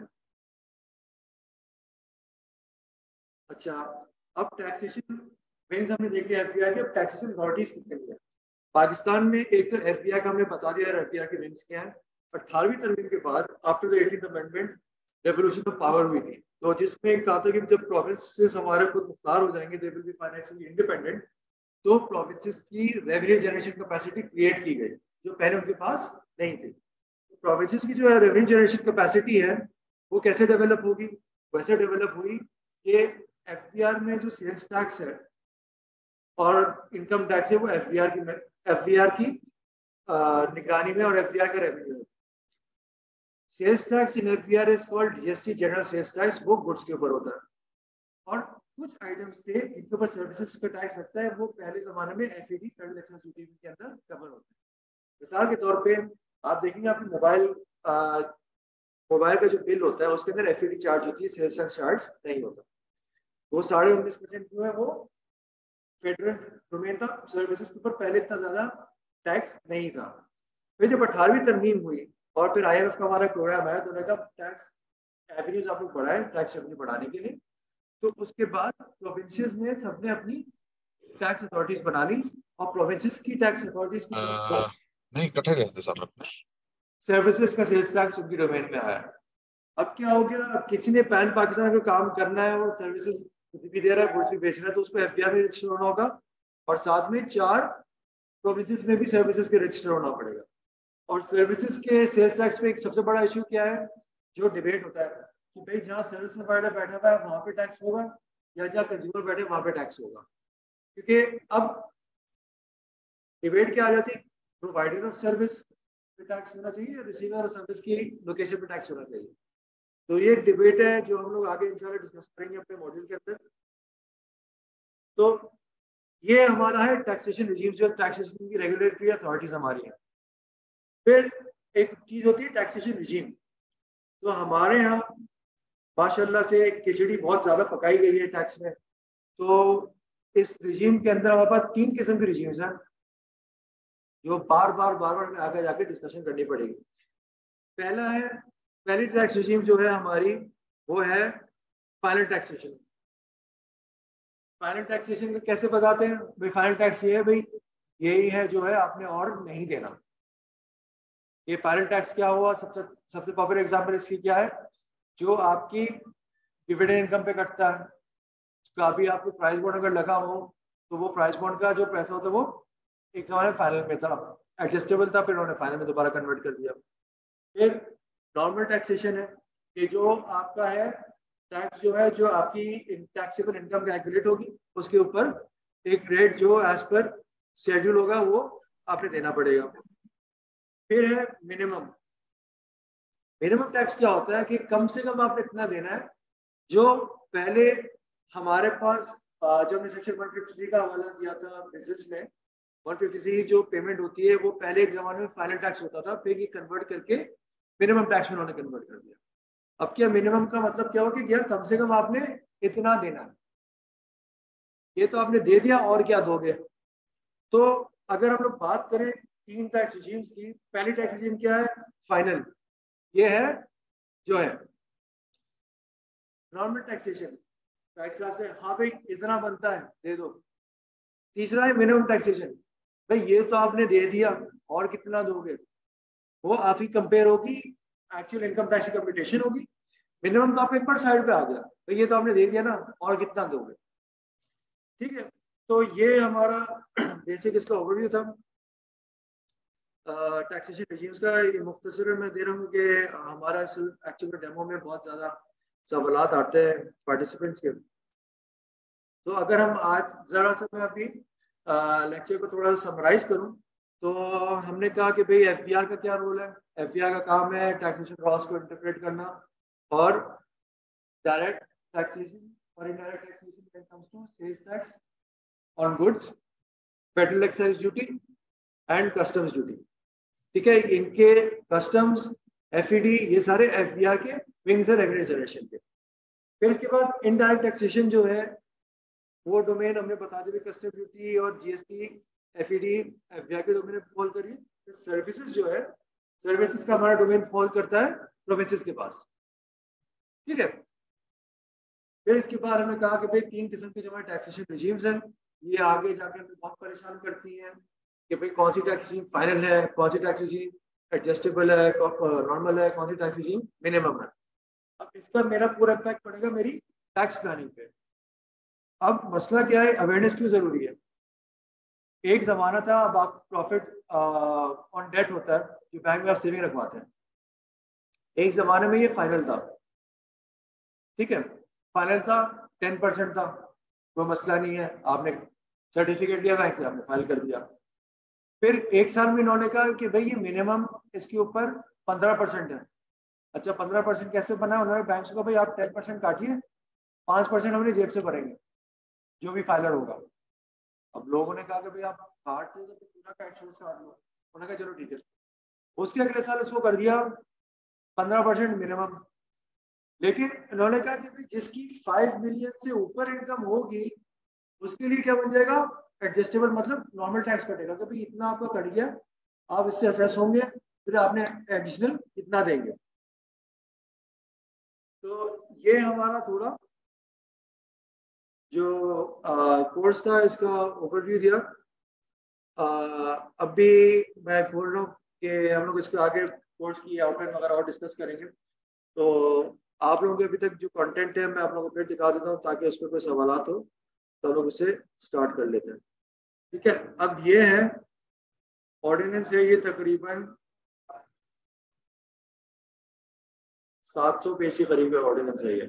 अच्छा, अब टैक्सेशन विंग्स हमने देख लिया एफबीआर के। अब टैक्सेशन अथॉरिटीज कितनी है पाकिस्तान में। एक तो एफबीआर का हमने बता दिया एफबीआर के विंग्स क्या है। अठारहवीं तरमीम के बाद after the eighteenth amendment revolution of power हुई थी, तो जिसमें कहा था कि जब प्रोविंसेस हमारे खुद मुख्तार हो जाएंगे, they will be financially independent, तो प्रोविंसेस की रेवेन्यू जनरेशन कैपेसिटी क्रिएट की गई जो पहले उनके पास नहीं थी। तो प्रोविंसेस की जो रेवेन्यू जनरेशन कैपेसिटी है वो कैसे डेवलप होगी, वैसे डेवलप हुई कि एफबीआर में जो सेल्स टैक्स है और इनकम टैक्स है वो एफबीआर की एफबीआर की निगरानी में और एफबीआर का रेवेन्यू है। Sales tax in FBR is called GST, general sales tax, वो गुड्स के ऊपर होता है। और कुछ आइटम्स थे जिनके ऊपर सर्विसेज का टैक्स लगता है, वो पहले जमाने में एफईडी, फेडरल एक्साइज ड्यूटी के अंदर कवर होता है। मिसाल के तौर पे आप देखेंगे आपके मोबाइल मोबाइल का जो बिल होता है उसके अंदर एफईडी चार्ज होती है, सेल्स टैक्स चार्ज नहीं होता। वो साढ़े उन्नीस परसेंट जो है वो फेडरल डोमेन था, सर्विसेज के ऊपर पहले इतना ज्यादा टैक्स नहीं था। फिर जब अठारहवीं तरमीम हुई और फिर आईएमएफ का हमारा प्रोग्राम आया, तो उन्होंने कहा टैक्स एवेन्यूज आप लोग बढ़ाए टैक्स रेवेन्यू बढ़ाने के लिए। तो उसके बाद प्रोविंसेस ने सबने अपनी टैक्स अथॉरिटीज बना ली, और प्रोविंसेस की टैक्स अथॉरिटीज की आ, नहीं इकट्ठे गए थे सर, सर्विसेज का सेल्स टैक्स उनकी डोमेन में आया। अब क्या हो गया, अब किसी ने पैन पाकिस्तान को काम करना है और सर्विसेज कुछ भी दे रहा है, गुड्स भी बेच रहा है, तो उसको एफबीआर में रजिस्टर होना होगा, और साथ में चार प्रोविंसेस में भी सर्विसेज के रजिस्टर होना पड़ेगा। और सर्विसेज के सेल्स टैक्स में एक सबसे बड़ा इशू क्या है जो डिबेट होता है कि भाई जहाँ सर्विस प्रोवाइडर बैठा हुआ है वहां पे टैक्स होगा या जहाँ कंज्यूमर बैठे वहां पे टैक्स होगा, क्योंकि अब डिबेट क्या आ जाती है, प्रोवाइडर ऑफ सर्विस पे टैक्स होना चाहिए या रिसीवर ऑफ सर्विस की लोकेशन पे टैक्स होना चाहिए। तो ये एक डिबेट है जो हम लोग आगे इंशाल्लाह डिस्कस करेंगे अपने मॉड्यूल के अंदर। तो ये हमारा है टैक्सेशन रिजीम, जो टैक्सेशन की रेगुलेटरी अथॉरिटीज हमारी हैं। फिर एक चीज होती है टैक्सेशन रिजीम। तो हमारे यहाँ माशाल्लाह से खिचड़ी बहुत ज्यादा पकाई गई है टैक्स में। तो इस रिजीम के अंदर हमारे पास तीन किस्म के रिजीम्स हैं जो बार बार बार बार आगे जाके डिस्कशन करनी पड़ेगी। पहला है, पहली टैक्स रिजीम जो है हमारी वो है फाइनल टैक्सेशन। फाइनल टैक्सेशन को कैसे बताते हैं भाई? फाइनल टैक्स ये है भाई, यही है जो है आपने और नहीं देना। ये फाइनल टैक्स क्या हुआ? सबसे सबसे पॉपुलर एग्जांपल इसकी क्या है? जो आपकी डिविडेंड इनकम पे कटता है। तो अभी आपको प्राइस बॉन्ड अगर लगा हो तो वो प्राइस बॉन्ड का जो पैसा होता है वो एक जमाने फाइनल में था, एडजस्टेबल था, फिर उन्होंने फाइनल में दोबारा कन्वर्ट कर दिया। फिर नॉर्मल टैक्सेशन है कि जो आपका है टैक्स जो है जो आपकी टैक्सेबल इनकम कैलकुलेट होगी उसके ऊपर एक रेट जो एज पर शेड्यूल होगा वो आपने देना पड़ेगा। फिर है मिनिमम। मिनिमम टैक्स क्या होता है कि कम से कम आपने इतना देना है जो पहले हमारे पास जब हमने सेक्शन एक सौ तिरेपन का हवाला दिया था बिजनेस में, एक सौ तिरेपन जो पेमेंट होती है वो पहले एक जमाने में फाइनल टैक्स होता था, फिर ये कन्वर्ट करके मिनिमम टैक्स में उन्होंने कन्वर्ट कर दिया। अब क्या मिनिमम का मतलब क्या हुआ कि यार कम से कम आपने इतना देना है। ये तो आपने दे दिया और क्या दोगे। तो अगर हम लोग बात करें तीन टैक्स रिजीम्स की, पहली टैक्स रिजीम क्या है? फाइनल। ये है जो है नॉर्मल टैक्सेशन, टैक्स से हाँ भाई इतना बनता है दे दो। तीसरा है मिनिमम टैक्सेशन, भाई ये तो आपने दे दिया और कितना दोगे। वो आपकी कंपेयर होगी, एक्चुअल इनकम टैक्स की कंप्यूटेशन होगी। मिनिमम तो आपका एक बार साइड पे आ गया, भाई ये तो आपने दे दिया ना और कितना दोगे। ठीक है, तो ये हमारा बेसिक इसका ओवरव्यू था टैक्सेशन रिजीम्स का। मुख्तसर मैं दे रहा हूँ कि हमारा एक्चुअल डेमो में बहुत ज़्यादा सवालात आते हैं पार्टिसिपेंट्स के। तो अगर हम आज ज़रा सा मैं अभी लेक्चर को थोड़ा सा समराइज करूँ तो हमने कहा कि भाई एफबीआर का क्या रोल है। एफबीआर का काम है टैक्सेशन लॉस को इंटरप्रेट करना और डायरेक्ट टैक्सेशन और indirect taxation when it comes to sales tax on goods, federal excise duty and customs duty. ठीक है, इनके कस्टम्स, एफईडी, ये सारे एफबीआर के विंग्स है रेवेन्यू जनरेशन के। फिर इसके बाद इनडायरेक्ट टैक्सेशन जो है वो डोमेन हमने बता दी, कस्टम ड्यूटी और जीएसटी, एफईडी एफबीआर के डोमेन में फॉल करिए। तो सर्विसेज जो है, सर्विसेज का हमारा डोमेन फॉल करता है प्रोविंसेस के पास। ठीक है, फिर इसके बाद हमने कहा कि भाई तीन किस्म के जो हमारे टैक्सेशन रिजीम्स हैं, ये आगे जाके हमें बहुत परेशान करती हैं कि भाई कौन सी टैक्स रिजीम फाइनल है, कौन सी टैक्स रिजीम एडजस्टेबल है, नॉर्मल है, कौन सी टैक्स रिजीम मिनिमम है। अब इसका मेरा पूरा इम्पैक्ट पड़ेगा मेरी टैक्स प्लानिंग पे। अब मसला क्या है, अवेयरनेस क्यों जरूरी है? एक जमाना था, अब आप प्रॉफिट ऑन डेट होता है जो बैंक में आप सेविंग रखवाते हैं, एक जमाने में ये फाइनल था। ठीक है, फाइनल था, टेन परसेंट था, कोई मसला नहीं है, आपने सर्टिफिकेट लिया बैंक से, आपने फाइल कर दिया। फिर एक साल में इन्होंने कहा कि भाई ये मिनिमम इसके ऊपर पंद्रह परसेंट है। अच्छा, पंद्रह परसेंट कैसे बना? उन्होंने बैंक से कहा भाई आप टेन परसेंट काटिए, पाँच परसेंट हमने जेब से भरेंगे जो भी फाइलर होगा। अब लोगों ने कहा कि भाई आप काट दो तो पूरा कैश काट लो। उन्होंने कहा चलो ठीक है। उसके अगले साल उसको कर दिया पंद्रह परसेंट मिनिमम। लेकिन इन्होंने कहा कि भाई जिसकी फाइव मिलियन से ऊपर इनकम होगी उसके लिए क्या बन जाएगा? एडजस्टेबल, मतलब नॉर्मल टैक्स कटेगा कि भाई इतना आपका कट गया, आप इससे असेस होंगे, फिर आपने एडिशनल इतना देंगे। तो ये हमारा थोड़ा जो कोर्स था इसका ओवरव्यू दिया। अभी मैं बोल रहा हूँ कि हम लोग इसके आगे कोर्स की आउटलाइन वगैरह और डिस्कस करेंगे। तो आप लोगों के अभी तक जो कंटेंट है मैं आप लोगों को फिर दिखा देता हूँ ताकि उस पर कोई सवालात हो तो हम लोग उससे स्टार्ट कर लेते हैं। ठीक है, अब ये है ऑर्डिनेंस है, ये तकरीबन सात सौ पेज के करीब ऑर्डिनेंस है ये,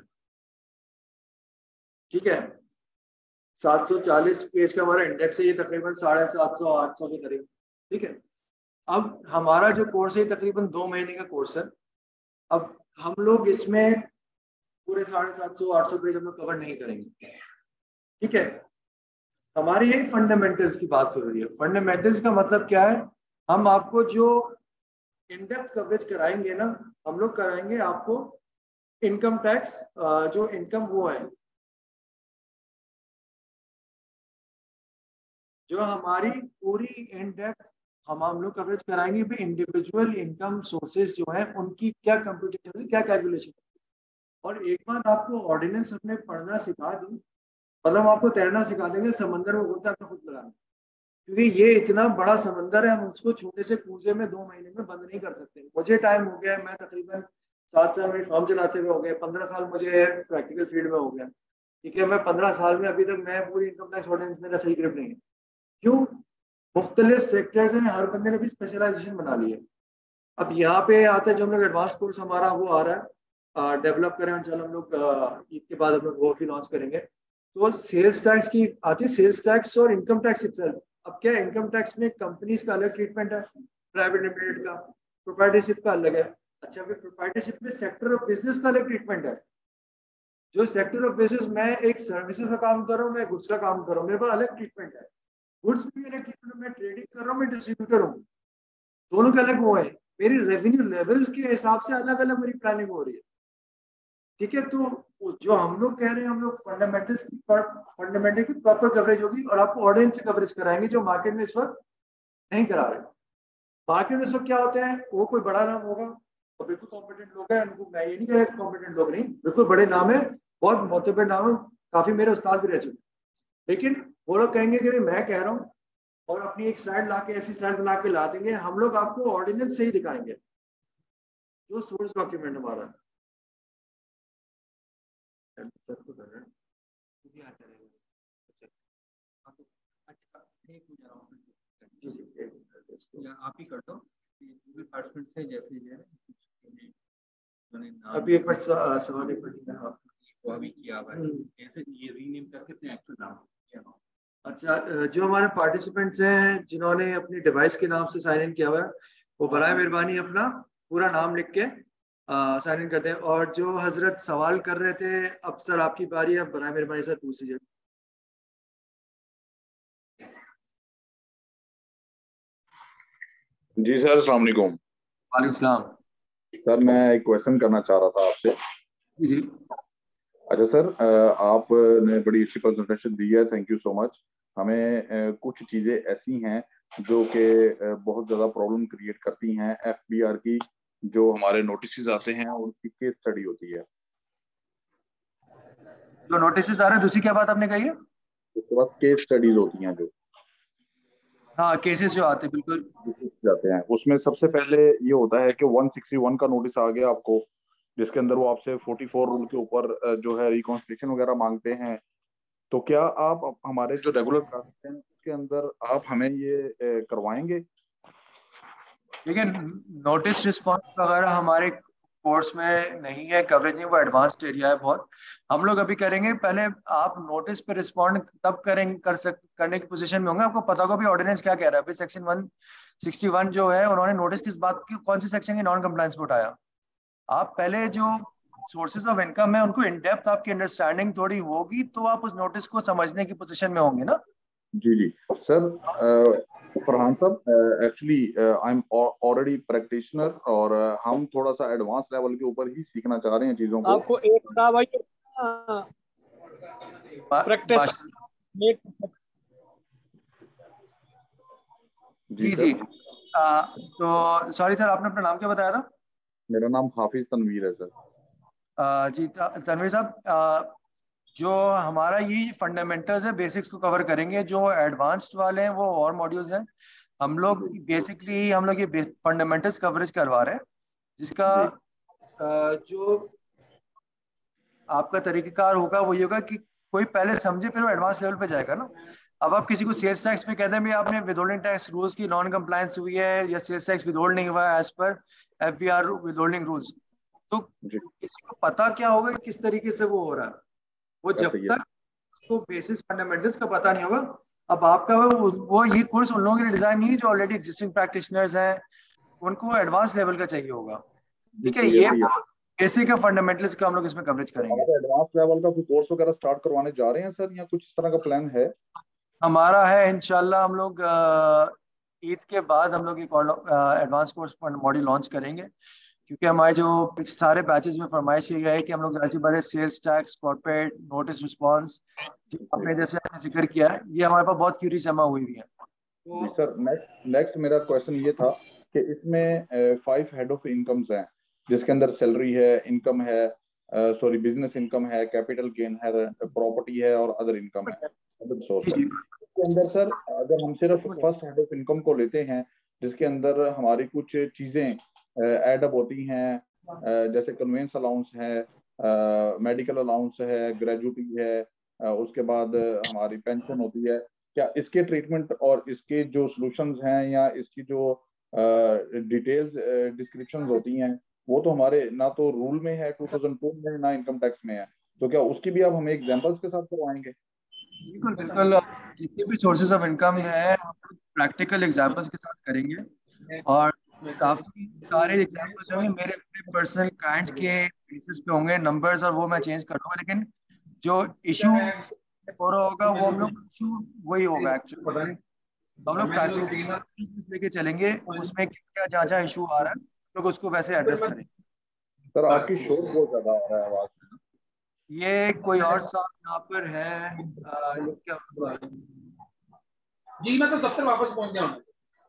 ठीक है। सात सौ चालीस पेज का हमारा इंडेक्स है, ये तकरीबन साढ़े सात सौ आठ सौ के करीब, ठीक है। अब हमारा जो कोर्स है तकरीबन दो महीने का कोर्स है। अब हम लोग इसमें पूरे साढ़े सात सौ आठ सौ पेज हम लोग कवर नहीं करेंगे, ठीक है। हमारी यही फंडामेंटल्स की बात हो रही है। फंडामेंटल्स का मतलब क्या है, हम आपको जो इन डेप्थ कवरेज कराएंगे ना, हम लोग कराएंगे आपको इनकम टैक्स, जो इनकम वो है, जो हमारी पूरी इन डेप्थ हम हम लोग कवरेज कराएंगे भी इंडिविजुअल इनकम सोर्सेज जो है उनकी क्या कंप्यूटेशन है, क्या कैलकुलेशन है। और एक बार आपको ऑर्डिनेंस अपने पढ़ना सिखा दी, मतलब आपको तैरना सिखा देंगे, समंदर में होता है खुद लगाना, क्योंकि ये इतना बड़ा समंदर है, हम उसको छोटे से कूजे में दो महीने में बंद नहीं कर सकते। मुझे टाइम हो गया, मैं तकरीबन सात साल में फॉर्म चलाते हुए हो गए, पंद्रह साल मुझे प्रैक्टिकल फील्ड में हो गया, ठीक है। मैं पंद्रह साल में अभी तक मैं पूरी इनकम टैक्स ऑर्डिनेंस मेरा सही ग्रिप नहीं है। क्यों? मुख्तलिफ सेक्टर्स में हर बंदे ने भी स्पेशलाइजेशन बना ली है। अब यहाँ पे आते हैं जो हम लोग एडवांस कोर्स हमारा वो आ रहा है, डेवलप करें चलो हम लोग ईद के बाद हम लोग वो भी लॉन्च करेंगे। तो सेल्स टैक्स की आती है, सेल्स टैक्स और इनकम टैक्स इटसेल्फ। अब क्या इनकम टैक्स में कंपनीज का अलग ट्रीटमेंट है, प्राइवेट लिमिटेड का, प्रोप्राइटरशिप का अलग है। अच्छा, फिर प्रोप्राइटरशिप में सेक्टर ऑफ बिजनेस का अलग ट्रीटमेंट है। जो सेक्टर ऑफ बिजनेस, मैं एक सर्विसेज का काम कर रहा हूँ, मैं गुड्स का काम कर रहा हूँ, मेरे पास अलग ट्रीटमेंट है। गुड्स भी अलग ट्रीटमेंट, मैं ट्रेडिंग कर रहा हूँ, मैं डिस्ट्रीब्यूटर हूँ, दोनों के अलग वो है। मेरी रेवेन्यू लेवल्स के हिसाब से अलग अलग मेरी प्लानिंग हो रही है, ठीक है। तो जो हम लोग कह रहे हैं, हम लोग फंडामेंटल्स की फंडामेंटल की प्रॉपर कवरेज होगी और आपको ऑडियंस से कवरेज कराएंगे जो मार्केट में इस वक्त नहीं करा रहे। मार्केट में इस वक्त क्या होता है, वो कोई बड़ा नाम होगा और बिल्कुल कॉम्पिटेंट लोग हैं, उनको मैं ये नहीं कह रहा कॉम्पिटेंट लोग नहीं, बिल्कुल बड़े नाम है, बहुत मोटिवेट नाम है, काफी मेरे उस्ताद भी रह चुके, लेकिन वो लोग कहेंगे कि मैं कह रहा हूँ और अपनी एक स्लाइड ला के ऐसी स्लाइड बना के ला देंगे। हम लोग आपको ऑर्डिनेंस से ही दिखाएंगे जो सोर्स डॉक्यूमेंट हमारा आप ही कर दो से, जैसे अभी एक मिनट सवाल एक मिनट वो अभी किया हुआ है, जैसे ये रीनेम करके अपने एक्चुअल नाम किया। अच्छा, जो हमारे पार्टिसिपेंट्स हैं जिन्होंने अपनी डिवाइस के नाम से साइन इन किया हुआ है, वो बराए मेहरबानी अपना पूरा नाम लिख के साइन इन करते हैं। और जो हजरत सवाल कर रहे थे, अब सर आपकी बारी है, बराए मेहरबानी सर पूछ लीजिए। जी सर, अस्सलाम वालेकुम। वालेकुम सलाम। सर मैं एक क्वेश्चन करना चाह रहा था आपसे। जी अच्छा सर, आपने बड़ी अच्छी प्रेजेंटेशन दी है, थैंक यू सो मच। हमें कुछ चीजें ऐसी हैं जो कि बहुत ज्यादा प्रॉब्लम क्रिएट करती हैं। एफबीआर की जो हमारे नोटिस आते हैं और उसकी केस स्टडी होती है। जो नोटिस आ रहे हैं, दूसरी क्या बात आपने कही है? उसके बाद केस स्टडीज होती हैं जो, हाँ केसेस जो आते हैं बिल्कुल जाते हैं, उसमें सबसे पहले ये होता है कि वन सिक्सटी वन का नोटिस आ गया आपको, जिसके अंदर वो आपसे चौवालीस रूल के ऊपर जो है रिकॉन्स्टिट्यूशन वगैरह मांगते हैं। तो क्या आप हमारे जो रेगुलर क्लासेस हैं उसके अंदर आप हमें ये करवाएंगे? देखिए, नोटिस रिस्पांस वगैरह हमारे कोर्स में नहीं है, कवरेज नहीं, वो एडवांस्ड एरिया है बहुत। हम लोग अभी करेंगे, पहले आप नोटिस पे रिस्पॉन्ड तब करेंगे कर सक करने की पोजीशन में होंगे, आपको पता होगा भी ऑर्डिनेंस क्या कह रहा है। अभी सेक्शन वन सिक्सटी वन जो है, उन्होंने नोटिस किस बात की, कौन सी सेक्शन की नॉन कंप्लायंस पे उठाया। आप पहले जो सोर्सेज ऑफ इनकम है उनको इन डेप्थ आपकी अंडरस्टैंडिंग थोड़ी होगी, तो आप उस नोटिस को समझने की पोजीशन में होंगे ना। जी जी सर। फरहान साहब, actually I am already practitioner और uh, हम थोड़ा सा एडवांस लेवल के ऊपर ही सीखना चाह रहे हैं चीजों को। आपको एक था भाई प्रैक्टिस। जी जी, आ, तो सॉरी सर, आपने अपना नाम क्या बताया था? मेरा नाम हाफिज तनवीर है सर। आ, जी तनवीर साहब, जो हमारा ये फंडामेंटल्स है, बेसिक्स को कवर करेंगे। जो एडवांस्ड वाले हैं वो और मॉड्यूल्स हैं। हम लोग बेसिकली हम लोग ये फंडामेंटल्स कवरेज करवा रहे हैं, जिसका जो आपका तरीकेकार होगा वो ये होगा कि कोई पहले समझे फिर वो एडवांस लेवल पे जाएगा ना। अब आप किसी को सेल्स टैक्स में कहते हैं भी आपने विदहोल्डिंग टैक्स रूल्स की नॉन कंप्लायंस हुई है या सेल्स टैक्स विदहोल्ड नहीं हुआ है as per FBR withholding rules, तो किसी को पता क्या होगा कि किस तरीके से वो हो रहा है, वो जब तक उसको बेसिस फंडामेंटल्स का पता नहीं होगा। अब आपका वो, वो ये कोर्स उन लोगों के लिए डिजाइन नहीं है जो ऑलरेडी एग्जिस्टिंग प्रैक्टिशनर्स हैं, उनको एडवांस लेवल का चाहिए होगा। ठीक है, ये बेसिक है फंडामेंटल्स का हम लोग इसमें कवरेज करेंगे। एडवांस लेवल का कोई कोर्स वगैरह स्टार्ट करवाने जा रहे हैं सर, या कुछ इस तरह का प्लान है? हमारा है इंशाल्लाह, हम लोग ईद के बाद हम लोग एक एडवांस कोर्स मॉड्यूल लॉन्च करेंगे, क्योंकि हमारे जो सारे बैचेस में फरमाइश ये है कि हम लोग जाहिर बात है sales tax, corporate, notice response, अपने जैसे आपने जिक्र किया है, ये हमारे पास बहुत क्यूरीज जमा हुई हुई है। जी सर, नेक्स्ट नेक्स्ट मेरा क्वेश्चन ये था कि इसमें फाइव हेड ऑफ इनकम्स हैं, जिसके अंदर सैलरी है, इनकम है, सॉरी बिजनेस इनकम है, कैपिटल गेन है, प्रॉपर्टी है और अदर इनकम है, अदर सोर्स है। इसके अंदर सर अगर हम सिर्फ फर्स्ट हेड ऑफ इनकम को लेते हैं, जिसके अंदर हमारी कुछ चीजें एड अप होती हैं, uh, जैसे कन्वेंस अलाउंस है, मेडिकल अलाउंस है, ग्रेजुटी है, uh, उसके बाद हमारी पेंशन होती है, क्या इसके ट्रीटमेंट और इसके जो सॉल्यूशंस हैं या इसकी जो डिटेल्स डिस्क्रिप्शंस होती हैं वो तो हमारे ना तो रूल में है टू थाउजेंड टू में, ना इनकम टैक्स में है, तो क्या उसकी भी आप हमें एग्जांपल्स के साथ करवाएंगे? बिल्कुल बिल्कुल, जितने भी सोर्सेज ऑफ इनकम है हम प्रैक्टिकल एग्जांपल्स के साथ करेंगे, और काफी सारे एग्जांपल्स होंगे मेरे अपने पर्सनल क्लाइंट्स के बेसिस पे होंगे नंबर्स, और वो मैं चेंज कर दूंगा, लेकिन जो इशू हो रहा होगा वो हम लोग इशू वही होगा एक्चुअली। हम लोग प्रैक्टिकल लेके चलेंगे, उसमें क्या जहाँ जहाँ इशू आ रहा है लोग उसको वैसे एड्रेस करेंगे। सर आपकी शोर बहुत ज्यादा आ रहा है आवाज। ये कोई और साहब यहाँ पर है, आ, क्या जी मैं तो दफ्तर वापस पहुंच गया हूँ।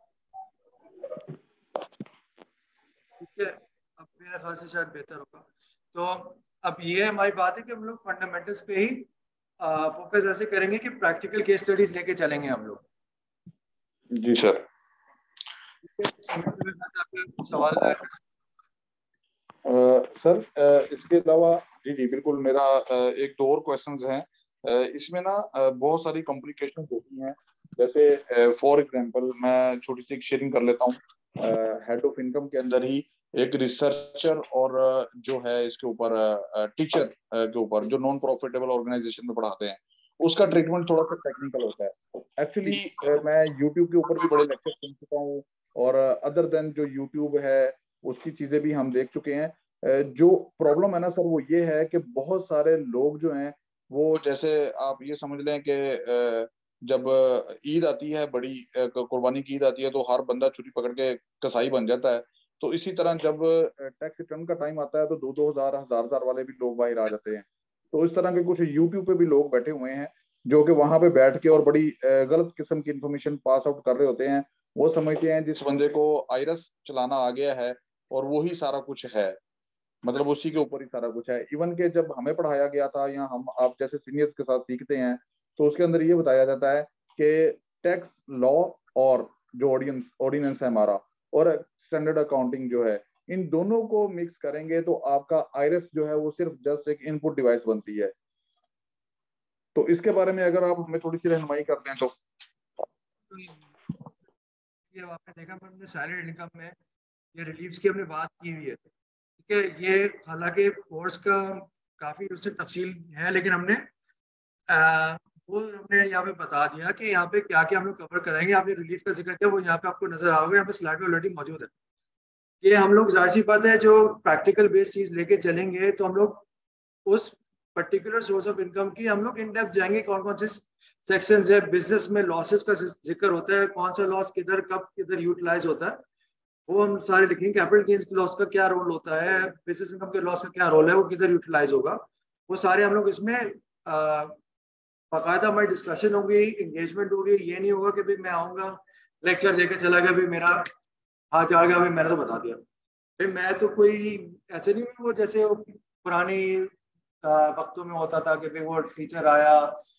ठीक है, अब मेरे ख्याल से शायद बेहतर होगा। तो अब ये हमारी बात है कि हम लोग फंडामेंटल्स पे ही फोकस ऐसे करेंगे कि प्रैक्टिकल केस स्टडीज लेके चलेंगे हम लोग। जी सर। सवाल है सर इसके अलावा जी जी बिल्कुल, मेरा uh, एक दो और क्वेश्चंस हैं। uh, इसमें ना uh, बहुत सारी कॉम्प्लिकेशंस होती हैं, जैसे फॉर uh, एग्जांपल मैं छोटी सी शेयरिंग कर लेता हूँ। हेड ऑफ इनकम के अंदर ही एक रिसर्चर और uh, जो है इसके ऊपर टीचर uh, uh, के ऊपर जो नॉन प्रॉफिटेबल ऑर्गेनाइजेशन में पढ़ाते हैं, उसका ट्रीटमेंट थोड़ा सा टेक्निकल होता है। एक्चुअली uh, मैं यूट्यूब के ऊपर भी बड़े लेक्चर सुन चुका हूँ, और अदर देन जो यूट्यूब है उसकी चीजें भी हम देख चुके हैं। जो प्रॉब्लम है ना सर वो ये है कि बहुत सारे लोग जो हैं वो, जैसे आप ये समझ लें कि जब ईद आती है, बड़ी कुर्बानी की ईद आती है, तो हर बंदा छुरी पकड़ के कसाई बन जाता है। तो इसी तरह जब टैक्स रिटर्न का टाइम आता है तो दो दो हजार हजार हजार वाले भी लोग बाहर आ जाते हैं। तो इस तरह के कुछ यूट्यूब पे भी लोग बैठे हुए हैं जो कि वहां पे बैठ के और बड़ी गलत किस्म की इंफॉर्मेशन पास आउट कर रहे होते हैं। वो समझते हैं जिस बंदे को आईरस चलाना आ गया है और वो ही सारा कुछ है, मतलब उसी के ऊपर ही सारा कुछ है। इवन के जब हमें पढ़ाया गया था या हम आप जैसे सीनियर्स के साथ सीखते हैं तो उसके अंदर ये बताया जाता है कि टैक्स लॉ और जो ऑडियंस ऑर्डिनेंस है हमारा और स्टैंडर्ड अकाउंटिंग जो है, इन दोनों को मिक्स करेंगे तो आपका आईरस जो है वो सिर्फ जस्ट एक इनपुट डिवाइस बनती है। तो इसके बारे में अगर आप हमें थोड़ी सी रहनुमाई कर दें तो। ये आपने देखा हमने सैलरी इनकम में ये रिलीफ्स की हमने बात की हुई है, ठीक है। ये हालांकि कोर्स का काफी उससे तफसील है, लेकिन हमने आ, वो हमने यहाँ पे बता दिया कि यहाँ पे क्या क्या हम लोग कवर कराएंगे। आपने रिलीफ का जिक्र किया, वो यहाँ पे आपको नजर आओगे, यहाँ पे स्लाइड में ऑलरेडी मौजूद है। ये हम लोग जाहिर सी बात है जो प्रैक्टिकल बेस्ड चीज लेके चलेंगे तो हम लोग उस पर्टिकुलर सोर्स ऑफ इनकम की हम लोग इन डेप्थ जाएंगे, कौन कौन से सेक्शन है। बिजनेस में लॉसेस का जिक्र होता है, कौन सा लॉस किधर कब किधर यूटिलाइज होता है, वो हम सारे लिखेंगे। कैपिटल गेन्स के लॉस का क्या रोल होता है, बिजनेस इनकम के लॉस का क्या रोल है, वो किधर यूटिलाइज होगा, वो सारे हम लोग इसमें बाकायदा हमारी डिस्कशन होगी, एंगेजमेंट होगी। ये नहीं होगा कि भाई मैं आऊँगा लेक्चर देकर चला गया, भाई मेरा हाथ चढ़ गया, भाई मैंने तो बता दिया। भाई मैं तो कोई ऐसे नहीं हूँ वो जैसे वो पुरानी वक्तों में होता था कि भाई वो टीचर आया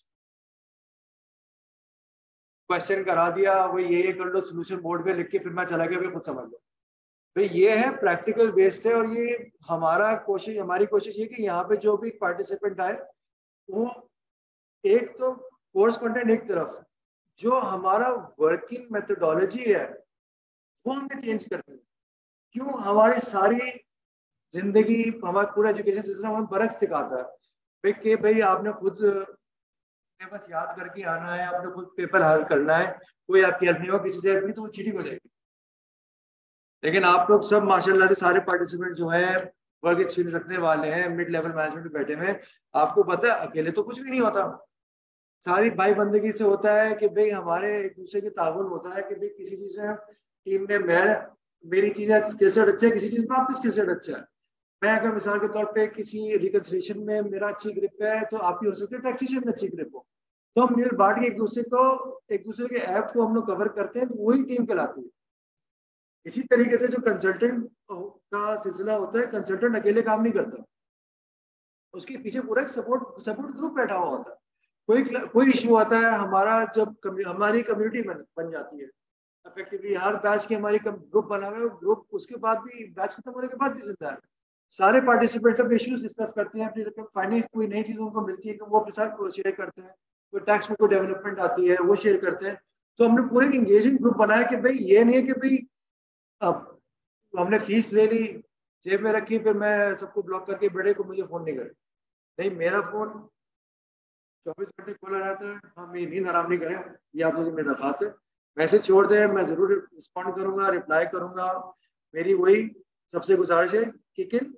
क्वेश्चन करा दिया, वो ये ये कर लो, सोल्यूशन बोर्ड पे लिख के फिर मैं चला गया, भाई खुद समझ लो। भाई ये है प्रैक्टिकल बेस्ड है, और ये हमारा कोशिश हमारी कोशिश ये कि यहाँ पे जो भी पार्टिसिपेंट आए वो एक तो कोर्स कंटेंट एक तरफ, जो हमारा वर्किंग मेथोडोलॉजी है वो हमने चेंज कर दी। क्यों? हमारी सारी जिंदगी हमारा पूरा एजुकेशन सिस्टम हमें बरक सिखाता है भाई कि भाई आपने खुद बस याद करके आना है, आपने खुद पेपर हल करना है, कोई आपकी हेल्प नहीं हो, किसी से हेल्प नहीं तो वो चीटिंग हो जाएगी। लेकिन आप लोग सब माशाल्लाह से सारे पार्टिसिपेंट जो है वर्क एक्सपीरियंस रखने वाले हैं, मिड लेवल मैनेजमेंट में बैठे हुए हैं। आपको पता है अकेले तो कुछ भी नहीं होता, सारी भाई बंदगी से होता है कि भाई हमारे एक दूसरे के ताउन होता है कि भाई किसी चीज में टीम में मैं मेरी चीजें स्किल सेट अच्छा है, किसी चीज में आपकी स्किल सेट अच्छा है। मैं अगर मिसाल के तौर पे किसी रिकंसिलिएशन में मेरा अच्छी ग्रिप है तो आपकी हो सकती है टैक्सेशन में अच्छी ग्रिप हो, तो हम मिल बांट के एक दूसरे को एक दूसरे के ऐप को हम लोग कवर करते हैं, तो वही टीम कहलाती है। इसी तरीके से जो कंसल्टेंट का सिलसिला होता है, कंसल्टेंट अकेले काम नहीं करता, उसके पीछे पूरा एक सपोर्ट सपोर्ट ग्रुप बैठा हुआ होता है। कोई कोई इशू आता है हमारा, जब हमारी कम्युनिटी बन, बन जाती है इफेक्टिवली, हर बैच के हमारी ग्रुप बना हुआ है, ग्रुप उसके बाद भी बैच खत्म होने के बाद भी जिंदा है। सारे पार्टिसिपेंट्स अपने इश्यूज डिस्कस करते हैं, अपनी फाइनेंस कोई नई चीज उनको मिलती है कि वो अपने साथ शेयर करते हैं, कोई टैक्स में कोई डेवलपमेंट आती है वो शेयर करते हैं। तो हमने पूरे इंगेजिंग ग्रुप बनाया कि भाई ये नहीं है कि भाई अब हमने फीस ले ली जेब में रखी फिर मैं सबको ब्लॉक करके बड़े को मुझे फोन नहीं करे। नहीं, मेरा फोन चौबीस घंटे खुला रहता है, हम ये नींद आराम नहीं करें, ये आप लोगों की मेरी दरख्वास्त है। मैसेज छोड़ दे, मैं जरूर रिस्पॉन्ड करूंगा, रिप्लाई करूंगा। मेरी वही सबसे गुजारिश है कि किन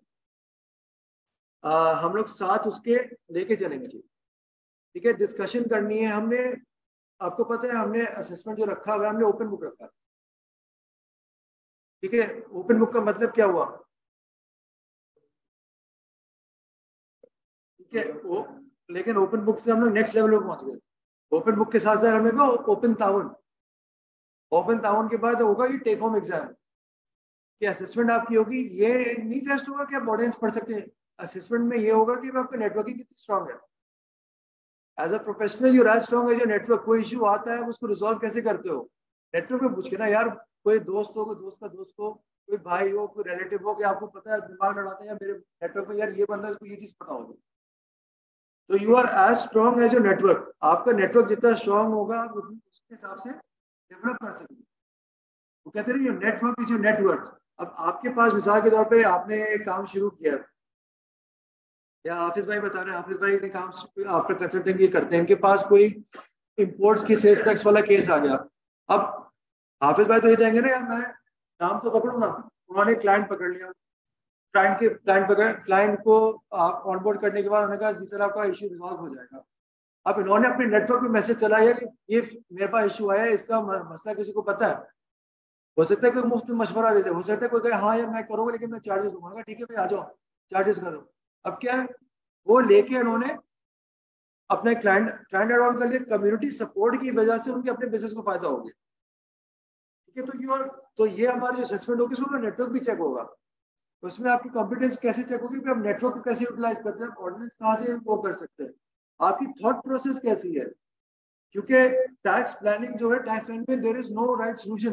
आ, हम लोग साथ उसके लेके चलेंगे। ठीक है, डिस्कशन करनी है हमने। आपको पता है हमने असेसमेंट जो रखा हुआ है, हमने ओपन बुक रखा है। ठीक है, ओपन बुक का मतलब क्या हुआ? ठीक है, वो लेकिन ओपन बुक से हम लोग नेक्स्ट लेवल पे पहुंच गए। ओपन बुक के साथ साथ हमने कहा ओपन ताउन। ओपन ताउन के बाद होगा ये टेक होम एग्जाम कि असेसमेंट आपकी होगी। ये नहीं टेस्ट होगा कि आप ऑडियंस पढ़ सकते हैं, असेसमेंट में ये होगा कि आपका नेटवर्किंग कितनी स्ट्रांग है। As a professional you're as strong as your network. कोई इशू आता है उसको रिजॉल्व कैसे करते हो, नेटवर्क में पूछ के ना यार। कोई दोस्त हो, कोई दोस्त का दोस्त हो, कोई भाई हो, कोई रिलेटिव हो कि आपको पता है दिमाग लड़ाते हैं मेरे नेटवर्क में, यार ये बंदा इसको ये चीज पता होगी। तो you are as strong as your network. आपका नेटवर्क जितना स्ट्रांग होगा आप उसके हिसाब से डेवलप कर सकेंगे। वो कहते हैं your network is your network. अब आपके पास मिसाल के तौर पे आपने काम शुरू किया, या हाफिज भाई बता रहे हैं, हाफिज भाई ने काम आफ्टर कंसल्टिंग ये करते हैं, इनके पास कोई इंपोर्ट्स की सेल्स टैक्स वाला केस आ गया। अब हाफिज भाई तो ये जाएंगे ना यार मैं काम तो पकड़ूंगा, उन्होंने क्लाइंट पकड़ लिया, क्लाइंट के क्लाइंट पकड़ क्लाइंट को आप ऑनबोर्ड करने के बाद उन्होंने कहा जी सर आपका इशू रिजॉल्व हो जाएगा। अब इन्होंने अपने नेटवर्क में मैसेज चलाया कि ये मेरे पास इशू आया है, इसका मसला किसी को पता है। हो सकता है कोई मुफ्त मशवरा देते, हो सकता है कोई कहे हाँ यार मैं करूंगा लेकिन मैं चार्जेस दूंगा, ठीक है भाई आ जाओ चार्जेस करो। अब क्या है, वो लेके उन्होंने अपने क्लाइंट क्लाइंट एड ऑन कर लिया। कम्युनिटी सपोर्ट की वजह से उनके अपने बिजनेस को फायदा हो गया। ठीक है, तो ये तो ये हमारी जो असेसमेंट होगी इसमें नेटवर्क भी चेक होगा, उसमें आपकी कॉम्पिटेंस कैसे चेक होगी कि आप नेटवर्क को कैसे यूटिलाइज करते हैं, ऑडियंस कहाँ से वो कर सकते हैं, आपकी थॉट प्रोसेस कैसी है। क्योंकि टैक्स प्लानिंग जो है, टैक्स प्लानिंग में there is no right solution.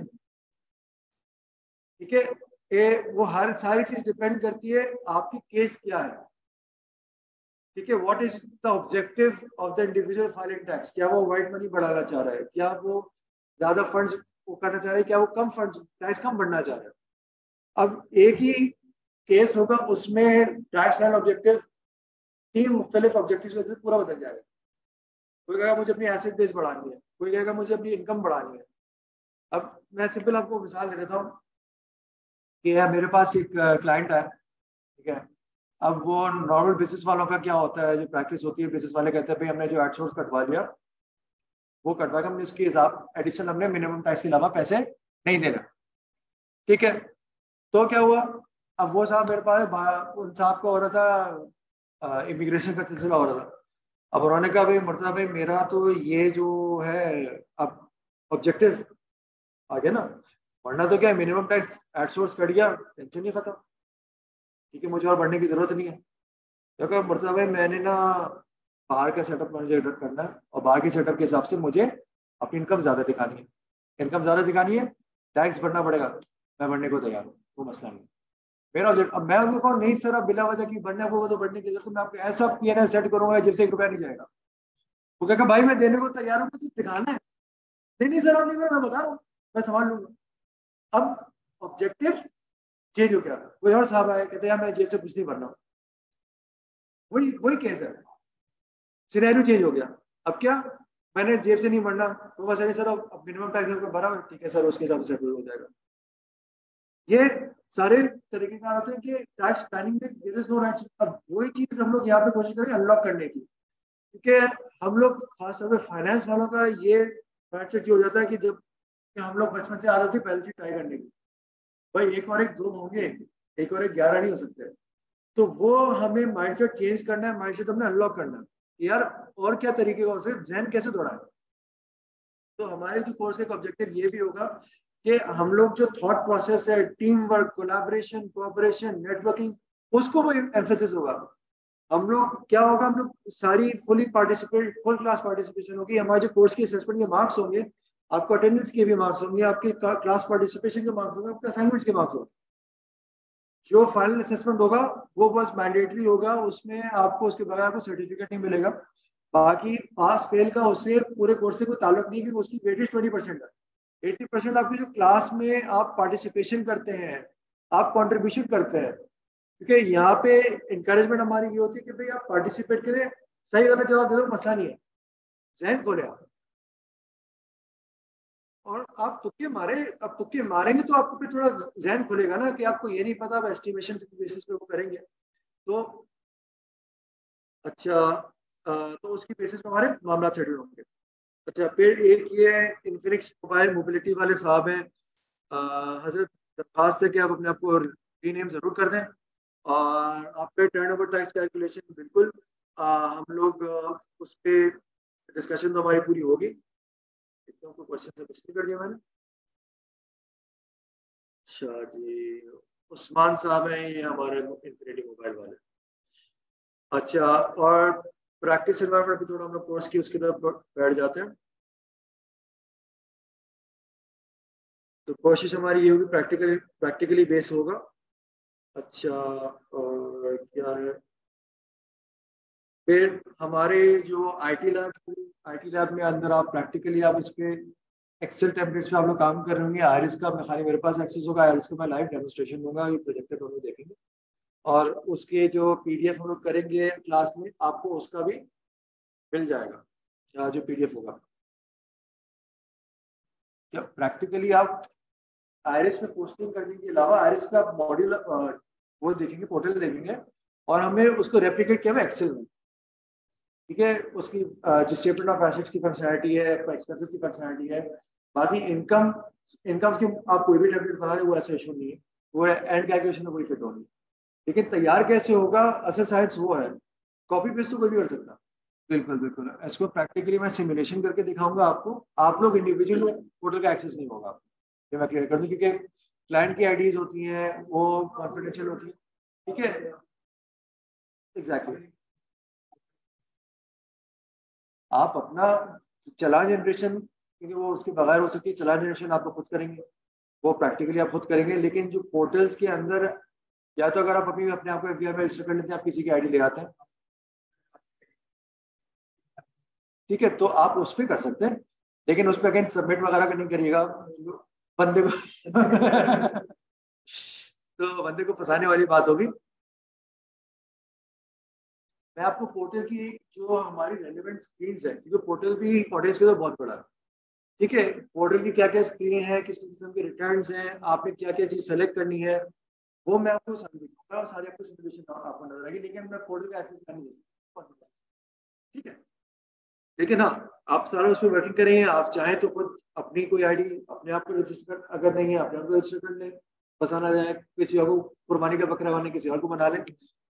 ठीक है, ये वो हर सारी चीज डिपेंड करती है आपकी केस क्या है। ठीक है, what is the objective of the individual filing tax. क्या वो व्हाइट मनी बढ़ाना चाह रहा है, क्या वो ज्यादा फंड्स वो करना चाह रहा है, क्या वो कम फंड्स टैक्स कम बढ़ना चाह रहा है। अब एक ही केस होगा, उसमें टैक्स प्लान ऑब्जेक्टिव तीन मुख्तलिफ ऑब्जेक्टिव की वजह से पूरा बदल जाएगा। कोई कहेगा मुझे अपनी एसेट बेस बढ़ानी है, कोई कहेगा मुझे अपनी इनकम बढ़ानी है। अब मैं सिंपल आपको मिसाल दे देता हूँ कि यार मेरे पास एक क्लाइंट है, ठीक है। अब वो नॉर्मल बिजनेस वालों का क्या होता है, जो प्रैक्टिस होती है, बिजनेस वाले कहते हैं भाई हमने जो आउटसोर्स कटवा लिया वो कटवा के हमने इसके हिसाब एडिशनल हमने मिनिमम टैक्स के अलावा पैसे नहीं देना। ठीक है, तो क्या हुआ, अब वो साहब मेरे पास उन साहब का हो रहा था, इमिग्रेशन का सिलसिला हो रहा था। अब उन्होंने कहा भाई मुर्तजा भाई मेरा तो ये जो है अब ऑब्जेक्टिव आ गया ना, वरना तो क्या मिनिमम टैक्स आउटसोर्स कट गया, टेंशन नहीं खत्म। ठीक है, मुझे और बढ़ने की जरूरत नहीं है। तो कहा मुर्तजा भाई मैंने ना बाहर का सेटअप मुझे करना है और बाहर के सेटअप के हिसाब से मुझे अपनी इनकम ज्यादा दिखानी है, इनकम ज्यादा दिखानी है, टैक्स भरना पड़ेगा, मैं भरने को तैयार हूँ, वो मसला नहीं मेरा। अब मैं उनको कहूँ नहीं सर अब बिला वजह की बढ़ने को तो बढ़ने की जरूरत, मैं आपको ऐसा पी एन एल सेट करूंगा जिससे एक रुपया नहीं जाएगा। वो कहेगा भाई मैं देने को तैयार हूँ, मुझे दिखाना है। नहीं नहीं सर आप नहीं करो, मैं बता रहा हूँ, मैं संभाल लूंगा। अब ऑब्जेक्टिव चेंज हो गया, कोई और साहब आए कहते हैं मैं जेब से कुछ नहीं भरना, वही वही केस है, सिनेरियो चेंज हो गया। अब क्या, मैंने जेब से नहीं भरना तो बस सर अब मिनिमम टैक्स आपका भरा, ठीक है सर उसके हिसाब से सेटल हो जाएगा। ये सारे तरीके का होते हैं कि टैक्स प्लानिंग में देयर इज नो राइट। अब वही चीज हम लोग यहाँ पे कोशिश करें अनलॉक करने की, क्योंकि हम लोग खासतौर पे फाइनेंस वालों का ये माइंडसेट हो जाता है कि जब कि हम लोग बचपन से आदत थी बैलेंस शीट ट्राई करने की, भाई एक और एक दो होंगे, एक और एक ग्यारह नहीं हो सकते। तो वो हमें माइंडसेट चेंज करना है, माइंडसेट हमने अनलॉक करना है यार, और क्या तरीके का हो जहन कैसे दौड़ाए। तो हमारे जो कोर्स का ऑब्जेक्टिव ये भी होगा कि हम लोग जो थॉट प्रोसेस है, team work, collaboration, cooperation, networking, उसको वो एम्फेसिस होगा। हम लोग क्या होगा, हम लोग सारी fully participate full class participation होगी। हमारे जो कोर्स के असेसमेंट के मार्क्स होंगे, आपको अटेंडेंस के भी मार्क्स होंगे, आपके क्लास पार्टिसिपेशन के मार्क्स होंगे, आपके असाइनमेंट्स के मार्क्स होंगे। जो फाइनल असेसमेंट होगा वो बस मैंडेटरी होगा, उसमें आपको उसके बगैर आपको सर्टिफिकेट नहीं मिलेगा। बाकी पास फेल का उससे पूरे कोर्स से कोई ताल्लुक नहीं, क्योंकि उसकी वेटेज ट्वेंटी परसेंट है। एट्टी परसेंट आपकी जो क्लास में आप पार्टिसिपेशन करते हैं, आप कॉन्ट्रीब्यूशन करते हैं, क्योंकि यहाँ पे इंकरेजमेंट हमारी ये होती है कि भाई आप पार्टिसिपेट करें, सही वाला जवाब दे दो, मसला नहीं है, जहन खोले आप। और आप तुक्के मारे, अब तुक्के मारेंगे तो आपको फिर थोड़ा जहन खुलेगा ना, कि आपको ये नहीं पता, आप एस्टिमेशन के बेसिस पे वो करेंगे तो अच्छा, आ, तो उसकी बेसिस पे हमारे मामला सेटल होंगे। अच्छा, फिर एक ये इन्फिनिक्स मोबाइल मोबिलिटी वाले साहब हैं, हजरत दरखास्त है कि आप अपने आप को रीनेम जरूर कर दें, और आप पे टर्नओवर टैक्स कैलकुलेशन बिल्कुल आ, हम लोग उस पर डिस्कशन तो हमारी पूरी होगी। एकदम को क्वेश्चन से मिस नहीं कर दिया मैंने। अच्छा जी, उस्मान साहब हैं, ये हमारे इन्फिनिटी मोबाइल वाले। अच्छा, और प्रैक्टिस एनवायरनमेंट भी थोड़ा हम लोग कोर्स की उसकी तरफ बैठ जाते हैं। तो कोशिश हमारी ये होगी प्रैक्टिकली प्रैक्टिकली बेस होगा। अच्छा, और क्या है, फिर हमारे जो आईटी लैब आईटी लैब में अंदर आप प्रैक्टिकली आप इस पे एक्सेल टेम्पलेट्स पे आप लोग काम कर रहे होंगे। आयरिस का खाली मेरे पास एक्सेस होगा, आयरिस का मैं लाइव डेमोस्ट्रेशन दूंगा, ये प्रोजेक्टर दोनों देखेंगे, और उसके जो पीडीएफ हम लोग करेंगे क्लास में, आपको उसका भी मिल जाएगा जो पीडीएफ होगा। क्या प्रैक्टिकली आप आयरिस में पोस्टिंग करने के अलावा आयरिस का मॉड्यूल वो देखेंगे, पोर्टल देखेंगे, और हमने उसको रेप्लिकेट किया हुआ एक्सेल में, ठीक है। उसकी जो स्टेटमेंट ऑफ एसेट्स की फंक्शनैलिटी है, एक्सपेंसेस की फंक्शनैलिटी है, बाकी इनकम इनकम की आप कोई भी टेम्पलेट बना रहे, वो ऐसा इशू नहीं है, वो एंड कैलकुलेशन में कोई फिट होगी। लेकिन तैयार कैसे होगा, असल साइंस वो है, कॉपी पेस्ट तो कोई भी कर सकता। बिल्कुल बिल्कुल, इसको प्रैक्टिकली मैं सिमुलेशन करके दिखाऊंगा आपको। आप लोग इंडिविजुअल पोर्टल का एक्सेस नहीं होगा, ये मैं क्लियर कर दूं, क्योंकि क्लाइंट की आईडीज होती हैं, वो कॉन्फिडेंशियल होती है, ठीक है। एग्जैक्टली, आप अपना चलान जनरेशन, क्योंकि वो उसके बगैर हो सकती है, चलान जनरेशन आप खुद करेंगे, वो प्रैक्टिकली आप खुद करेंगे। लेकिन जो पोर्टल्स के अंदर, या तो अगर आप अपनी अपने आप को एफबीआई में रजिस्टर कर लेते हैं, आप किसी की आईडी ले आते हैं, ठीक है, तो आप उस पर कर सकते हैं, लेकिन उस पर अगेन सबमिट वगैरह का नहीं करिएगा बंदे को तो बंदे को फंसाने वाली बात होगी। मैं आपको पोर्टल की जो हमारी रेलेवेंट स्क्रीन्स है, क्योंकि पोर्टल भी पोर्टल्स के तो बहुत बड़ा है, ठीक है। पोर्टल की क्या क्या स्क्रीन है, किस किस्म के रिटर्न्स हैं, आपने क्या क्या चीज सेलेक्ट करनी है, वो मैं आपको सारी दिखाऊंगा, सारी आपको सिमुलेशन आपको नजर आएगी, लेकिन मैं पोर्टल का एक्सेस नहीं दे सकता, ठीक है। लेकिन हाँ, आप सारा उस पर वर्किंग करें, आप चाहें तो खुद अपनी कोई आईडी अपने आप को रजिस्टर कर, अगर नहीं है अपने आप को रजिस्टर कर लें, बताना जाए किसी और को कुर्बानी का बकरा बने, किसी और को बना लें।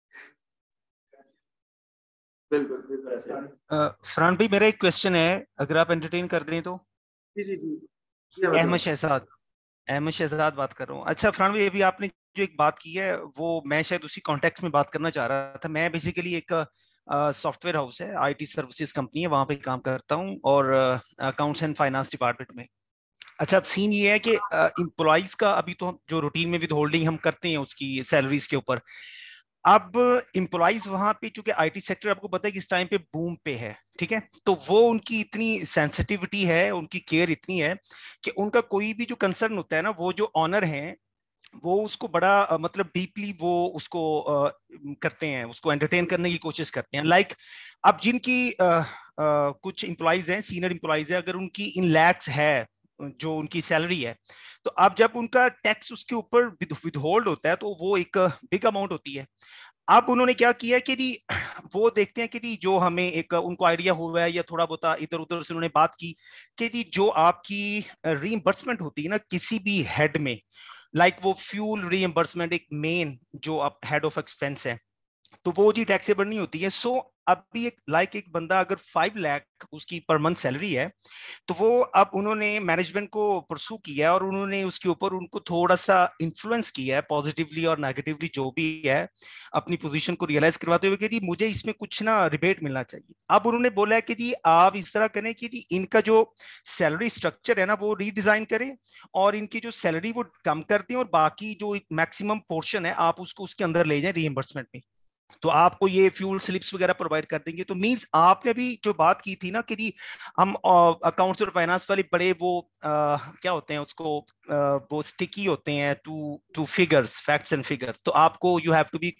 बिल्कुल बिल्कुल ऐसे। फरहान भाई, मेरा एक क्वेश्चन है, अगर आप एंटरटेन कर दें तो। जी जी जी, अहमद शहजाद अहमद शहजाद बात कर रहा हूँ। अच्छा फरहान भाई, अभी आपने जो एक बात की है, वो मैं शायद उसी कॉन्टेक्स्ट में बात करना चाह रहा था। मैं बेसिकली एक सॉफ्टवेयर हाउस है, आईटी सर्विसेज कंपनी है, वहां पे काम करता हूँ, और अकाउंट्स एंड फाइनेंस डिपार्टमेंट में। अच्छा, अब सीन ये है कि एम्प्लॉइज का अभी तो हम जो रूटीन में विद होल्डिंग हम करते हैं उसकी सैलरीज के ऊपर, अब एम्प्लॉइज वहां पे, चूंकि आईटी सेक्टर आपको पता है कि इस टाइम पे बूम पे है, ठीक है, तो वो उनकी इतनी सेंसिटिविटी है, उनकी केयर इतनी है कि उनका कोई भी जो कंसर्न होता है ना, वो जो ऑनर हैं वो उसको बड़ा मतलब डीपली वो उसको आ, करते हैं, उसको एंटरटेन करने की कोशिश करते हैं। लाइक like, अब जिनकी आ, आ, कुछ एम्प्लॉइज हैं, सीनियर एम्प्लॉइज हैं, अगर उनकी इन लैक्स है जो उनकी सैलरी है, तो अब जब उनका टैक्स उसके ऊपर विदहोल्ड होता है तो वो एक बिग अमाउंट होती है। अब उन्होंने क्या किया कि जी वो देखते हैं कि जी जो हमें एक उनको आइडिया हुआ है या थोड़ा बहुत इधर उधर से उन्होंने बात की कि जी जो आपकी रीइंबर्समेंट होती है ना किसी भी हेड में, लाइक like वो फ्यूल रीइंबर्समेंट एक मेन जो आप हेड ऑफ एक्सपेंस है, तो वो जी टैक्सेबल नहीं होती है। सो अभी एक लाइक like एक बंदा अगर फाइव लाख उसकी पर मंथ सैलरी है, तो वो अब उन्होंने मैनेजमेंट को परसू किया है और उन्होंने उसके ऊपर उनको थोड़ा सा इन्फ्लुएंस किया है पॉजिटिवली और नेगेटिवली जो भी है, अपनी पोजीशन को रियलाइज करवाते हुए कि जी मुझे इसमें कुछ ना रिबेट मिलना चाहिए। अब उन्होंने बोला है कि जी आप इस तरह करें कि जी इनका जो सैलरी स्ट्रक्चर है ना वो रीडिजाइन करें और इनकी जो सैलरी वो कम कर दें और बाकी जो मैक्सिमम पोर्शन है आप उसको उसके अंदर ले जाएं रीइंबर्समेंट में, तो आपको ये फ्यूल स्लिप्स वगैरह प्रोवाइड कर देंगे। तो मींस आपने भी जो बात की थी ना कि जी हम अकाउंट्स और फाइनेंस वाले बड़े वो आ, क्या होते हैं उसको आ, वो स्टिकी होते हैं to to figures, facts and figures, तो आपको यू हैव टू बी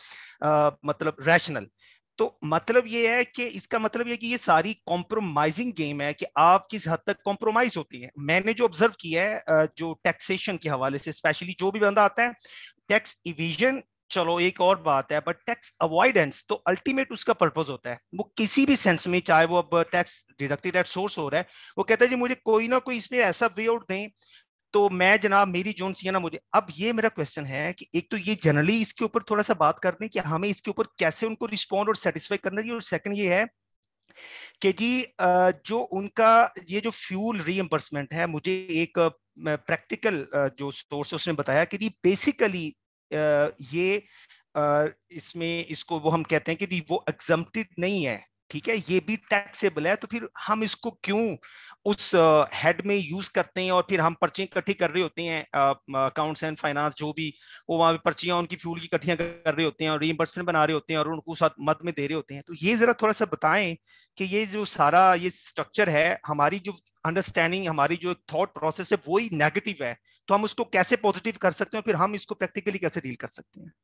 मतलब रैशनल। तो मतलब ये है कि इसका मतलब ये कि ये सारी कॉम्प्रोमाइजिंग गेम है कि आप किस हद तक कॉम्प्रोमाइज होती है। मैंने जो ऑब्जर्व किया है जो टैक्सेशन के हवाले से, स्पेशली जो भी बंदा आता है, टैक्स इविजन चलो एक और बात है, बट टैक्स अवॉइडेंस तो अल्टीमेट उसका पर्पस होता है। वो किसी भी सेंस में, चाहे वो अब टैक्स डिडक्टेड एट सोर्स हो रहा है, वो कहता है जी मुझे कोई ना कोई इसमें ऐसा वे आउट दें तो मैं जनाब मेरी जोन सी है ना मुझे। अब ये मेरा क्वेश्चन है कि एक तो ये जनरली इसके ऊपर थोड़ा सा बात करते हैं कि हमें इसके ऊपर कैसे उनको रिस्पॉन्ड और सेटिस्फाई करना चाहिए, और सेकंड ये है कि जी जो उनका ये जो फ्यूल रीइंबर्समेंट है, मुझे एक प्रैक्टिकल जो सोर्स उसने बताया कि जी बेसिकली ये इसमें इसको वो हम कहते हैं कि जी वो एग्जम्प्टेड नहीं है, ठीक है, ये भी टैक्सेबल है, तो फिर हम इसको क्यों उस हेड में यूज करते हैं और फिर हम पर्चियां इकट्ठी कर रहे होते हैं, अकाउंट्स एंड फाइनेंस जो भी वो वहां पे पर्चियां उनकी फ्यूल की इकट्ठियां कर रहे होते हैं और रीइंबर्समेंट बना रहे होते हैं और उनको साथ मद में दे रहे होते हैं। तो ये जरा थोड़ा सा बताएं कि ये जो सारा ये स्ट्रक्चर है, हमारी जो अंडरस्टैंडिंग, हमारी जो थॉट प्रोसेस है वो ही नेगेटिव है, तो हम उसको कैसे पॉजिटिव कर सकते हैं, फिर हम इसको प्रैक्टिकली कैसे डील कर सकते हैं।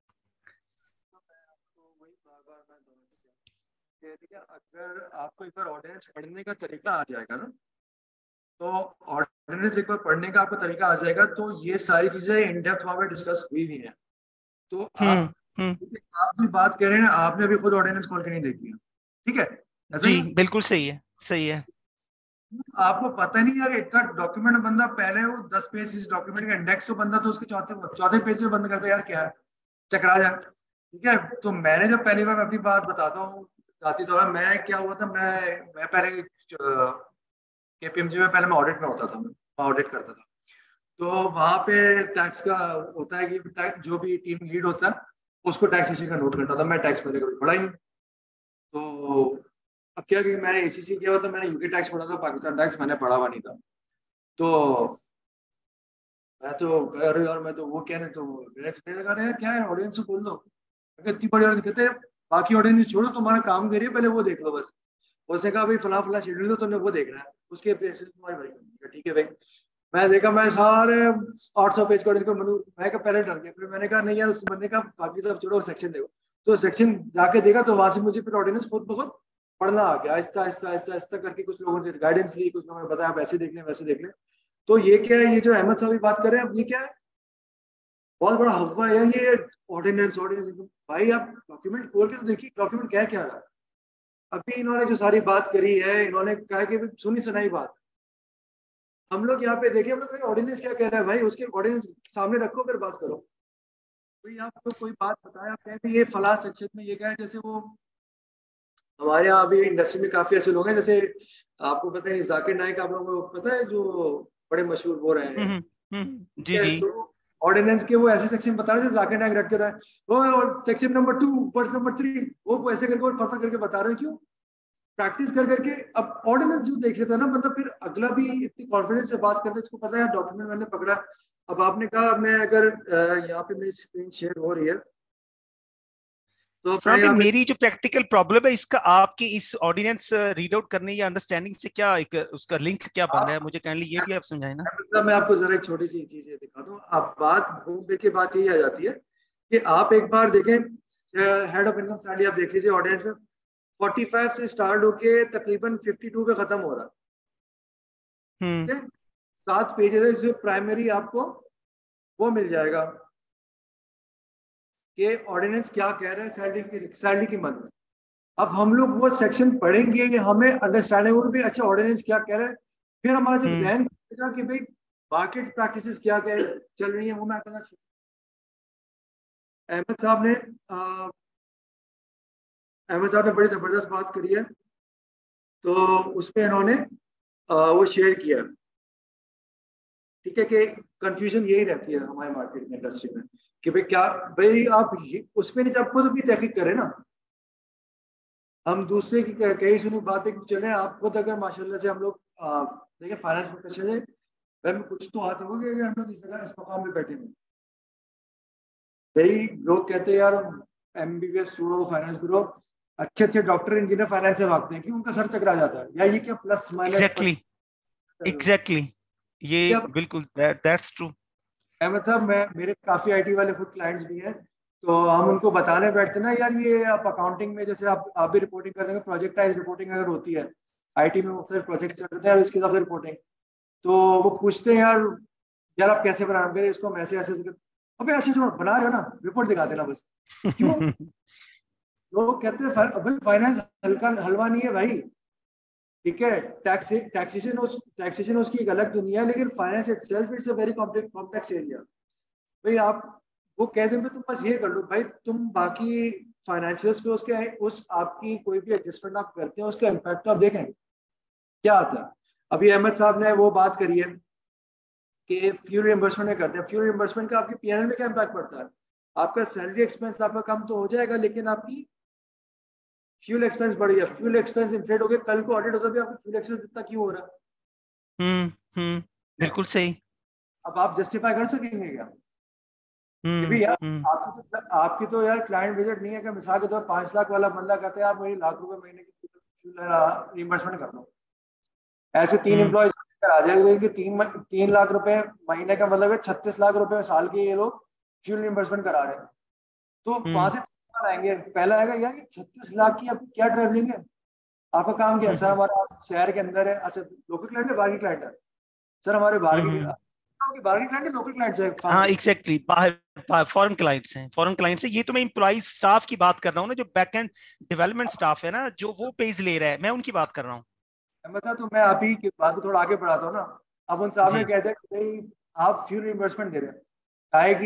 अगर आपको एक बार ऑर्डिनेंस पढ़ने का तरीका आ जाएगा ना, तो ऑर्डिनेंस एक बार पढ़ने का आपको तरीका आ जाएगा तो ये सारी चीजें इन डेप्थ वहां पे डिस्कस हुई हुई हैं। तो आप आप भी बात कर रहे हैं, आपने अभी खुद ऑर्डिनेंस खोल के नहीं देखी है, ठीक है? ऐसा जी ही बिल्कुल सही है, सही है। आपको पता नहीं यार, इतना डॉक्यूमेंट बंदा पहले वो दस पेज इस डॉक्यूमेंट का इंडेक्स तो बंदा तो उसके चौथे चौथे पेज में बंद करता है, यार क्या है, चकरा जाए, ठीक है? तो मैंने जब पहली बार अपनी बात बताता हूँ जाती दौरान, मैं क्या हुआ था, मैं मैं पहले केपीएमजी में पहले मैं ऑडिट में होता था, मैं ऑडिट करता था। तो वहां पे टैक्स का होता है कि जो भी टीम लीड होता है उसको टैक्सेशन का नोट करता था। मैं टैक्स मैंने कभी पढ़ा ही नहीं, तो अब क्या कि मैंने एसीसी किया हुआ था, मैंने यूके टैक्स पढ़ा था, पाकिस्तान टैक्स मैंने पढ़ा हुआ नहीं था। तो मैं तो अरे यार मैं तो वो कहने तो मेरे से लगा रहा है क्या है, ऑडियंस को बोल दो, इतनी बड़ी ऑडियंस कहते हैं बाकी ऑडियंस छोड़ो, तुम्हारा काम करिए पहले वो देख लो बस। उसने कहा भाई फला फला शेड्यूल दो, तुमने वो देखना है, उसके बेसिस तुम्हारी भाई, ठीक है भाई। मैं देखा, मैं सारे आठ सौ पेज का ऑडियंस को मैं का पहले डर गया, फिर मैंने कहा नहीं यार, उस बंदे का बाकी सब छोड़ो, सेक्शन देखो। तो सेक्शन जाके देखा तो वहां से मुझे फिर ऑडियंस खुद बहुत पढ़ना आ गया, आहिस्ता आहिस्ता आहिस्ता आहिस्ता करके। कुछ लोगों ने गाइडेंस ली, कुछ लोगों ने बताया वैसे देखने वैसे देखने। तो ये क्या है, ये जो अहमद साहब बात कर रहे हैं, अब ये क्या है, बहुत बड़ा हवा है ये ऑर्डिनेंस ऑर्डिनेंस। भाई आप डॉक्यूमेंट खोल के तो देखिए डॉक्यूमेंट क्या क्या रहा है। अभी इन्होंने जो सारी बात करी है, इन्होंने कहा कि सुनी सुनाई बात, हम लोग यहाँ पे देखिए हम लोग ऑर्डिनेंस क्या कह रहा है भाई, उसके ऑर्डिनेंस सामने रखो फिर बात करो। कोई आपको कोई बात बताया, आप कहें ये फला सेक्शन में ये क्या है, जैसे वो हमारे यहाँ अभी इंडस्ट्री में काफी ऐसे लोग हैं, जैसे आपको पता है जाकिर नाइक, आप लोगों को पता है, जो बड़े मशहूर हो रहे हैं, जी जी। तो ऑर्डिनेंस के वो ऐसे सेक्शन बता रहे थे, जाकिर नाइक रख के रहा है वो section number two word number three, वो ऐसे करके और फर्क करके बता रहे हैं, क्यों? प्रैक्टिस कर करके। अब ऑर्डिनेंस जो देख लेता है ना मतलब, फिर अगला भी इतनी कॉन्फिडेंस से बात करते, इसको पता है डॉक्यूमेंट मैंने पकड़ा। अब आपने कहा, मैं अगर यहाँ पे मेरी स्क्रीन शेयर हो रही है, तो फ्रॉम मेरी जो प्रैक्टिकल प्रॉब्लम है इसका आपकी इस ऑर्डिनेंस रीड आउट करने या अंडरस्टैंडिंग से क्या एक उसका लिंक क्या बन रहा है, मुझे काइंडली ये भी आप समझाएं ना। मतलब मैं आपको जरा एक छोटी सी चीज ये दिखा दूं। आप बात घूम फिर के बात यही आ जाती है कि आप एक बार देखें हेड ऑफ इनकम स्टडी, आप देख लीजिए ऑडियंस में पैंतालीस से स्टार्ट होके तकरीबन बावन पे खत्म हो रहा है। ठीक है, सात पेजेस है, इसमें प्राइमरी आपको वो मिल जाएगा कि ऑर्डिनेंस क्या कह रहा है सैलरी की सैलरी की मदद। अब हम लोग वो सेक्शन पढ़ेंगे, हमें अंडरस्टैंडिंग होगी भी अच्छा ऑर्डिनेंस क्या कह रहा है, फिर हमारा जब जहन खुलेगा कि भाई मार्केट प्रैक्टिसेस क्या क्या चल रही है वो मैं करना चाहिए। अहमद साहब ने अहमद साहब ने बड़ी जबरदस्त बात करी है, तो उसमें इन्होंने आ, वो शेयर किया। ठीक है कि कंफ्यूजन यही रहती है हमारे मार्केट में, इंडस्ट्री में, कि भाई क्या भाई आप उसमें नहीं, आपको तो भी तहकीक करें ना, हम दूसरे की कहीं सुनी बात पे चले। आप खुद अगर माशाल्लाह से हम लोग देखिए फाइनेंस प्रोफेशन है, वह में कुछ तो आते होंगे अगर हम लोग इस जगह इस मकाम पे बैठे हैं। भाई लोग कहते हैं यार एमबीबीएस छोड़ो फाइनेंस करो, अच्छे अच्छे डॉक्टर इंजीनियर फाइनेंस से भागते हैं, क्यों उनका सर चकरा जाता है, या ये क्या प्लस माइनस। एग्जैक्टली एग्जैक्टली ये बिल्कुल दैट्स ट्रू। अहमद साहब, मैं मेरे काफी आईटी वाले खुद क्लाइंट्स भी हैं, तो हम उनको बताने बैठते ना यार ये आप अकाउंटिंग में जैसे आप आप भी रिपोर्टिंग कर देंगे, प्रोजेक्टाइज रिपोर्टिंग अगर होती है आईटी में मुख्तलिफ प्रोजेक्ट चलते हैं इसके हिसाब से रिपोर्टिंग, तो वो पूछते हैं यार यार आप कैसे बना रहे हैं इसको, हम ऐसे ऐसे अबे अच्छा जो बना रहे हो ना रिपोर्ट दिखा देना बस। क्यों? लोग कहते हैं भाई फाइनेंस हल्का हलवा नहीं है भाई। ठीक है, टैक्स टैक्सेशन उस टैक्सेशन उसकी एक अलग दुनिया है, लेकिन finance itself it's a very complex area. भाई आप वो कह दें तुम बस ये कर लो, भाई तुम बाकी फाइनेंशियल्स पे उसके उस आपकी कोई भी एडजस्टमेंट आप करते हैं उसका इम्पैक्ट तो आप देखें क्या आता है। अभी अहमद साहब ने वो बात करी है कि फ्यूल रिइंबर्समेंट में करते हैं, फ्यूल रिइंबर्समेंट का आपके पीएनएल में क्या इम्पैक्ट पड़ता है, आपका सैलरी एक्सपेंस आपका कम तो हो जाएगा, लेकिन आपकी फ्यूल एक्सपेंस बढ़ गया, फ्यूल एक्सपेंस इन्फ्लेट हो गया, कल को ऑडिट होता भी आपका फ्यूल एक्सपेंस इतना क्यों हो रहा है। हम्म हम्म बिल्कुल सही। अब आप जस्टिफाई कर सकेंगे क्या कि हम्म भी यार हम्म आपकी तो आपकी तो यार क्लाइंट विजिट नहीं है कि मिसाल के तौर पर पांच लाख वाला बंदा कहते हैं आप मेरी लाख रुपए महीने की फ्यूल रिइंबर्समेंट कर दो, ऐसे तीन एम्प्लॉयज आ जाएंगे कि तीन तीन लाख रुपए महीने का मतलब है छत्तीस लाख रुपए साल के ये लोग फ्यूल रिइंबर्समेंट करा रहे हैं। तो वहां से आएंगे, पहला आएगा यार ये छत्तीस लाख की अब क्या ट्रैवलिंग है, आपका काम क्या है सर, हमारा शहर के अंदर है, अच्छा लोकल क्लाइंट है बाहर की क्लाइंट है, सर हमारे बाहर की बाहर की क्लाइंट है लोकल क्लाइंट है। हाँ एग्जैक्टली, बाहर फॉरेन क्लाइंट्स हैं, फॉरेन क्लाइंट्स हैं। ये तो मैं एम्प्लॉइज स्टाफ की बात कर रहा हूँ ना, जो बैक एंड डेवलपमेंट स्टाफ है ना, जो वो पेज ले रहा है, मैं उनकी बात कर रहा हूँ। मतलब तो मैं अभी की बात को थोड़ा आगे बढ़ाता हूँ ना। अब उन सामने कहते हैं कि भाई आप फ्यूल रिइंबर्समेंट दे रहे हैं आएगी,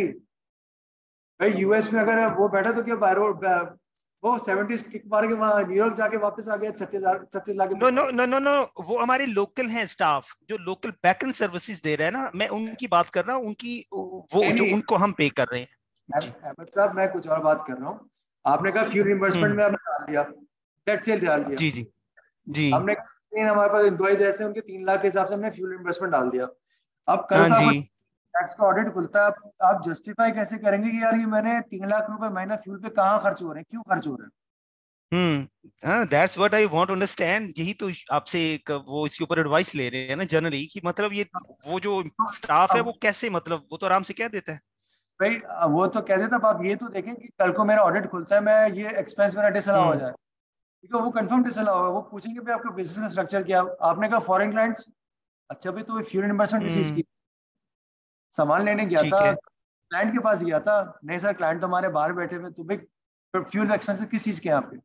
भाई यूएस में अगर वो बैठा तो क्या बाहर वो सेवेंटीज किक मार के वहां न्यूयॉर्क जाके वापस आ गया छत्तीस छत्तीस lakh. No no no no no वो हमारे लोकल हैं स्टाफ, जो लोकल बैकएंड सर्विसेज दे रहे हैं ना, मैं उनकी बात कर रहा हूँ, उनकी वो जो उनको हम पे कर रहे हैं। अहमद साहब मैं कुछ और बात कर रहा हूँ, आपने कहा फ्यूल रिइंबर्समेंट में हमने डाल दिया, लेट्स से डाल दिया, जी जी जी, हमने तीन हमारे पास एम्प्लॉइज ऐसे उनके तीन लाख के हिसाब से हमने फ्यूल रिइंबर्समेंट डाल दिया। अब कल का टैक्स का ऑडिट खुलता है, आप, आप जस्टिफाई कैसे करेंगे कि यार ये मैंने तीन लाख रुपए महीना फ्यूल पे कहाँ खर्च हो रहे हैं, क्यों खर्च हो रहे हैं। Hmm that's what I want to understand. यही तो आपसे एक वो इसके ऊपर एडवाइस ले रहे हैं ना जनरली, कि मतलब ये वो जो स्टाफ है वो कैसे, मतलब वो तो आराम से कह देता है भाई वो तो कह देता, अब आप ये तो देखें कि कल को मेरा ऑडिट खुलता है, मैं ये एक्सपेंस मेरा डिसअलाउ हो जाए, ठीक है वो कंफर्म डिसअलाउ होगा, वो पूछेंगे भाई आपका बिजनेस का स्ट्रक्चर क्या, आपने कहा फॉरेन क्लाइंट्स, अच्छा भाई तो फ्यूल रिइंबर्समेंट किस चीज की, सामान लेने गया था क्लाइंट के पास गया था, नहीं सर क्लाइंट तो हमारे बाहर बैठे हुए, तो भाई फ्यूल एक्सपेंसेस किस चीज के हैं आपके।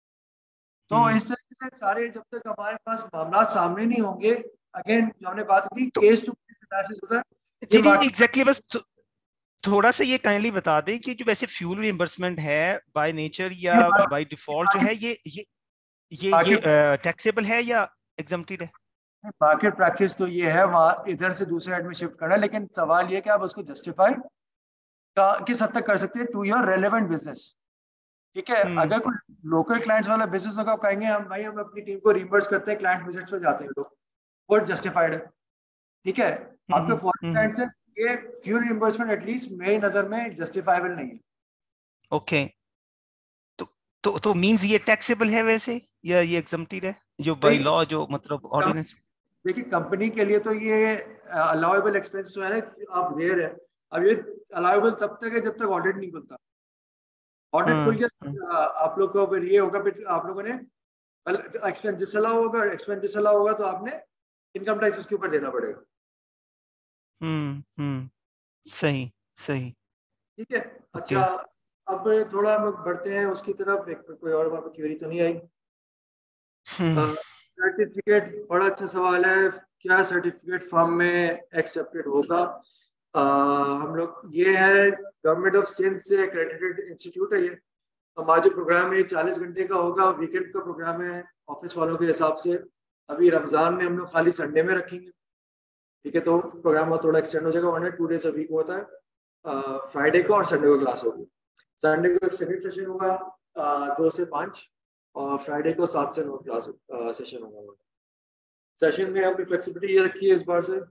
तो इस तरीके से सारे जब तक हमारे पास मामला सामने नहीं होंगे, अगेन जो हमने बात की केस टू केस एनालिसिस होता है जी एग्जैक्टली। बस थोड़ा सा ये काइंडली बता दें कि जो वैसे फ्यूल रिइंबर्समेंट है बाय नेचर या बाय डिफॉल्ट जो है, ये ये ये ये टैक्सेबल है या एग्जम्प्टेड है। मार्केट प्रैक्टिस तो ये है वहां इधर से दूसरे हेड में शिफ्ट करना, लेकिन सवाल ये कि आप उसको जस्टिफाई किस हद तक कर सकते हैं टू योर रेलेवेंट बिजनेस। ठीक है, अगर कोई लोकल क्लाइंट्स वाला बिजनेस होगा, आप कहेंगे हम भाई हम अपनी टीम को रिइंबर्स करते हैं, क्लाइंट विजिट्स पे जाते हैं लोग, वो जस्टिफाइड है। ठीक है, आपके फॉरेन क्लाइंट्स हैं, ये फ्यूल रिइंबर्समेंट एटलीस्ट मेरी नजर में जस्टिफाइबल नहीं है। ओके, तो तो तो मींस ये टैक्सेबल है वैसे या ये एग्जम्प्टेड है जो बाय लॉ, जो मतलब ऑर्डिनेंस? देखिए कंपनी के लिए तो ये अलाउएबल एक्सपेंस जो है ना आप देर है, अब ये अलाउएबल तब तक है जब तक ऑडिट नहीं खुलता। ऑडिट खुल गया आप लोग को फिर ये होगा, फिर आप लोगों ने एक्सपेंस डिसअलाउ होगा, एक्सपेंस डिसअलाउ होगा तो आपने इनकम टैक्स उसके ऊपर देना पड़ेगा। हम्म हम्म सही सही ठीक है। अच्छा अब थोड़ा हम लोग बढ़ते हैं उसकी तरफ। एक कोई और वहाँ पे क्वेरी तो नहीं आई? सर्टिफिकेट बड़ा अच्छा सवाल है, क्या सर्टिफिकेट फॉर्म में एक्सेप्टेड होगा? uh, हम लोग ये है गवर्नमेंट ऑफ सिंध से एक्रेडिटेड इंस्टीट्यूट है। ये हमारा जो प्रोग्राम है चालीस घंटे का होगा, वीकेंड का प्रोग्राम है ऑफिस वालों के हिसाब से। अभी रमजान में हम लोग खाली संडे में रखेंगे, ठीक है, तो प्रोग्राम थोड़ा एक्सटेंड हो जाएगा। One two days a week होता है, फ्राइडे को और संडे को क्लास होगी। संडे को एक सेकंड सेशन होगा दो से पाँच, और फ्राइडे को सात से नौ क्लास सेशन होगा। सेशन में हमने फ्लेक्सिबिलिटी ये रखी है इस बार से,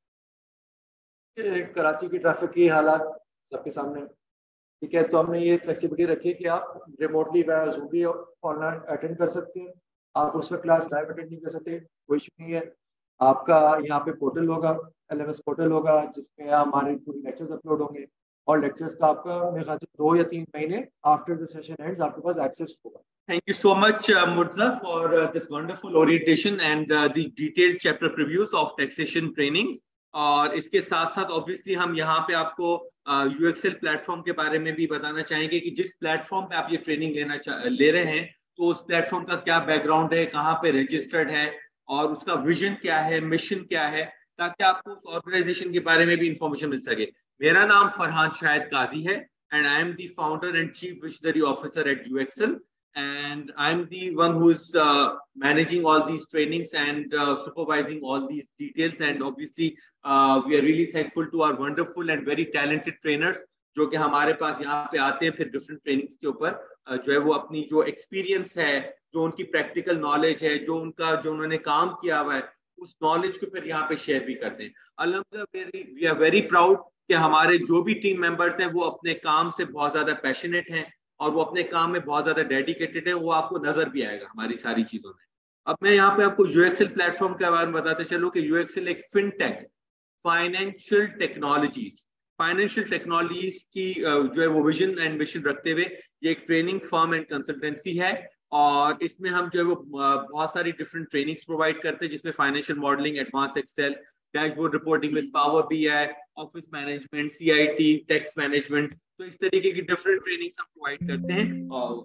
कराची की ट्रैफिक की हालात सबके सामने, ठीक है, तो हमने ये फ्लेक्सिबिलिटी रखी है कि आप रिमोटली वह जूम भी ऑनलाइन अटेंड कर सकते हैं। आप उसमें क्लास लाइव अटेंड नहीं कर सकते, कोई इशू नहीं है। आपका यहाँ पे पोर्टल होगा, एल एम एस पोर्टल होगा, जिसमें हमारे पूरी लेक्चर्स अपलोड होंगे, और लेक्चर्स का आपका मेरे ख्याल से दो या तीन महीने आफ्टर द सेशन एंड्स आपके पास एक्सेस होगा। Thank you so much, uh, Murtaza, for uh, this wonderful orientation and uh, the detailed chapter previews of taxation training. और इसके साथ साथ ऑब्वियसली हम यहाँ पे आपको यूएक्सएल प्लेटफॉर्म के बारे में भी बताना चाहेंगे कि जिस प्लेटफॉर्म पे आप ये ट्रेनिंग लेना ले रहे हैं, तो उस प्लेटफॉर्म का क्या बैकग्राउंड है, कहाँ पे रजिस्टर्ड है, और उसका विजन क्या है, मिशन क्या है, ताकि आपको उस ऑर्गेनाइजेशन के बारे में भी इंफॉर्मेशन मिल सके। मेरा नाम फरहान शाहिद काजी है, and I am the founder and chief visionary officer at UXL. And I'm the one who is uh, managing all these trainings and uh, supervising all these details. And obviously, uh, we are really thankful to our wonderful and very talented trainers, जो कि हमारे पास यहाँ पे आते हैं फिर different trainings के ऊपर uh, जो है वो अपनी जो एक्सपीरियंस है, जो उनकी प्रैक्टिकल नॉलेज है, जो उनका जो उन्होंने काम किया हुआ है, उस नॉलेज को फिर यहाँ पे शेयर भी करते हैं। अल्हम्दुलिल्लाह, वी आर वेरी प्राउड कि हमारे जो भी टीम मेंबर्स हैं वो अपने काम से बहुत ज्यादा पैशनेट हैं और वो अपने काम में बहुत ज्यादा डेडिकेटेड है। वो आपको नजर भी आएगा हमारी सारी चीजों में। अब मैं यहाँ पे आपको यूएक्सएल प्लेटफॉर्म के बारे में बताते चलूं कि यूएक्सएल एक fintech, financial technologies financial technologies की जो है वो विजन एंड मिशन रखते हुए ये एक ट्रेनिंग फर्म एंड कंसल्टेंसी है। और इसमें हम जो है वो बहुत सारी डिफरेंट ट्रेनिंग्स प्रोवाइड करते हैं, जिसमें financial modelling, advance Excel, dashboard reporting with Power BI, office management, CIT, tax management, तो इस तरीके की डिफरेंट ट्रेनिंग्स हम प्रोवाइड करते हैं। और,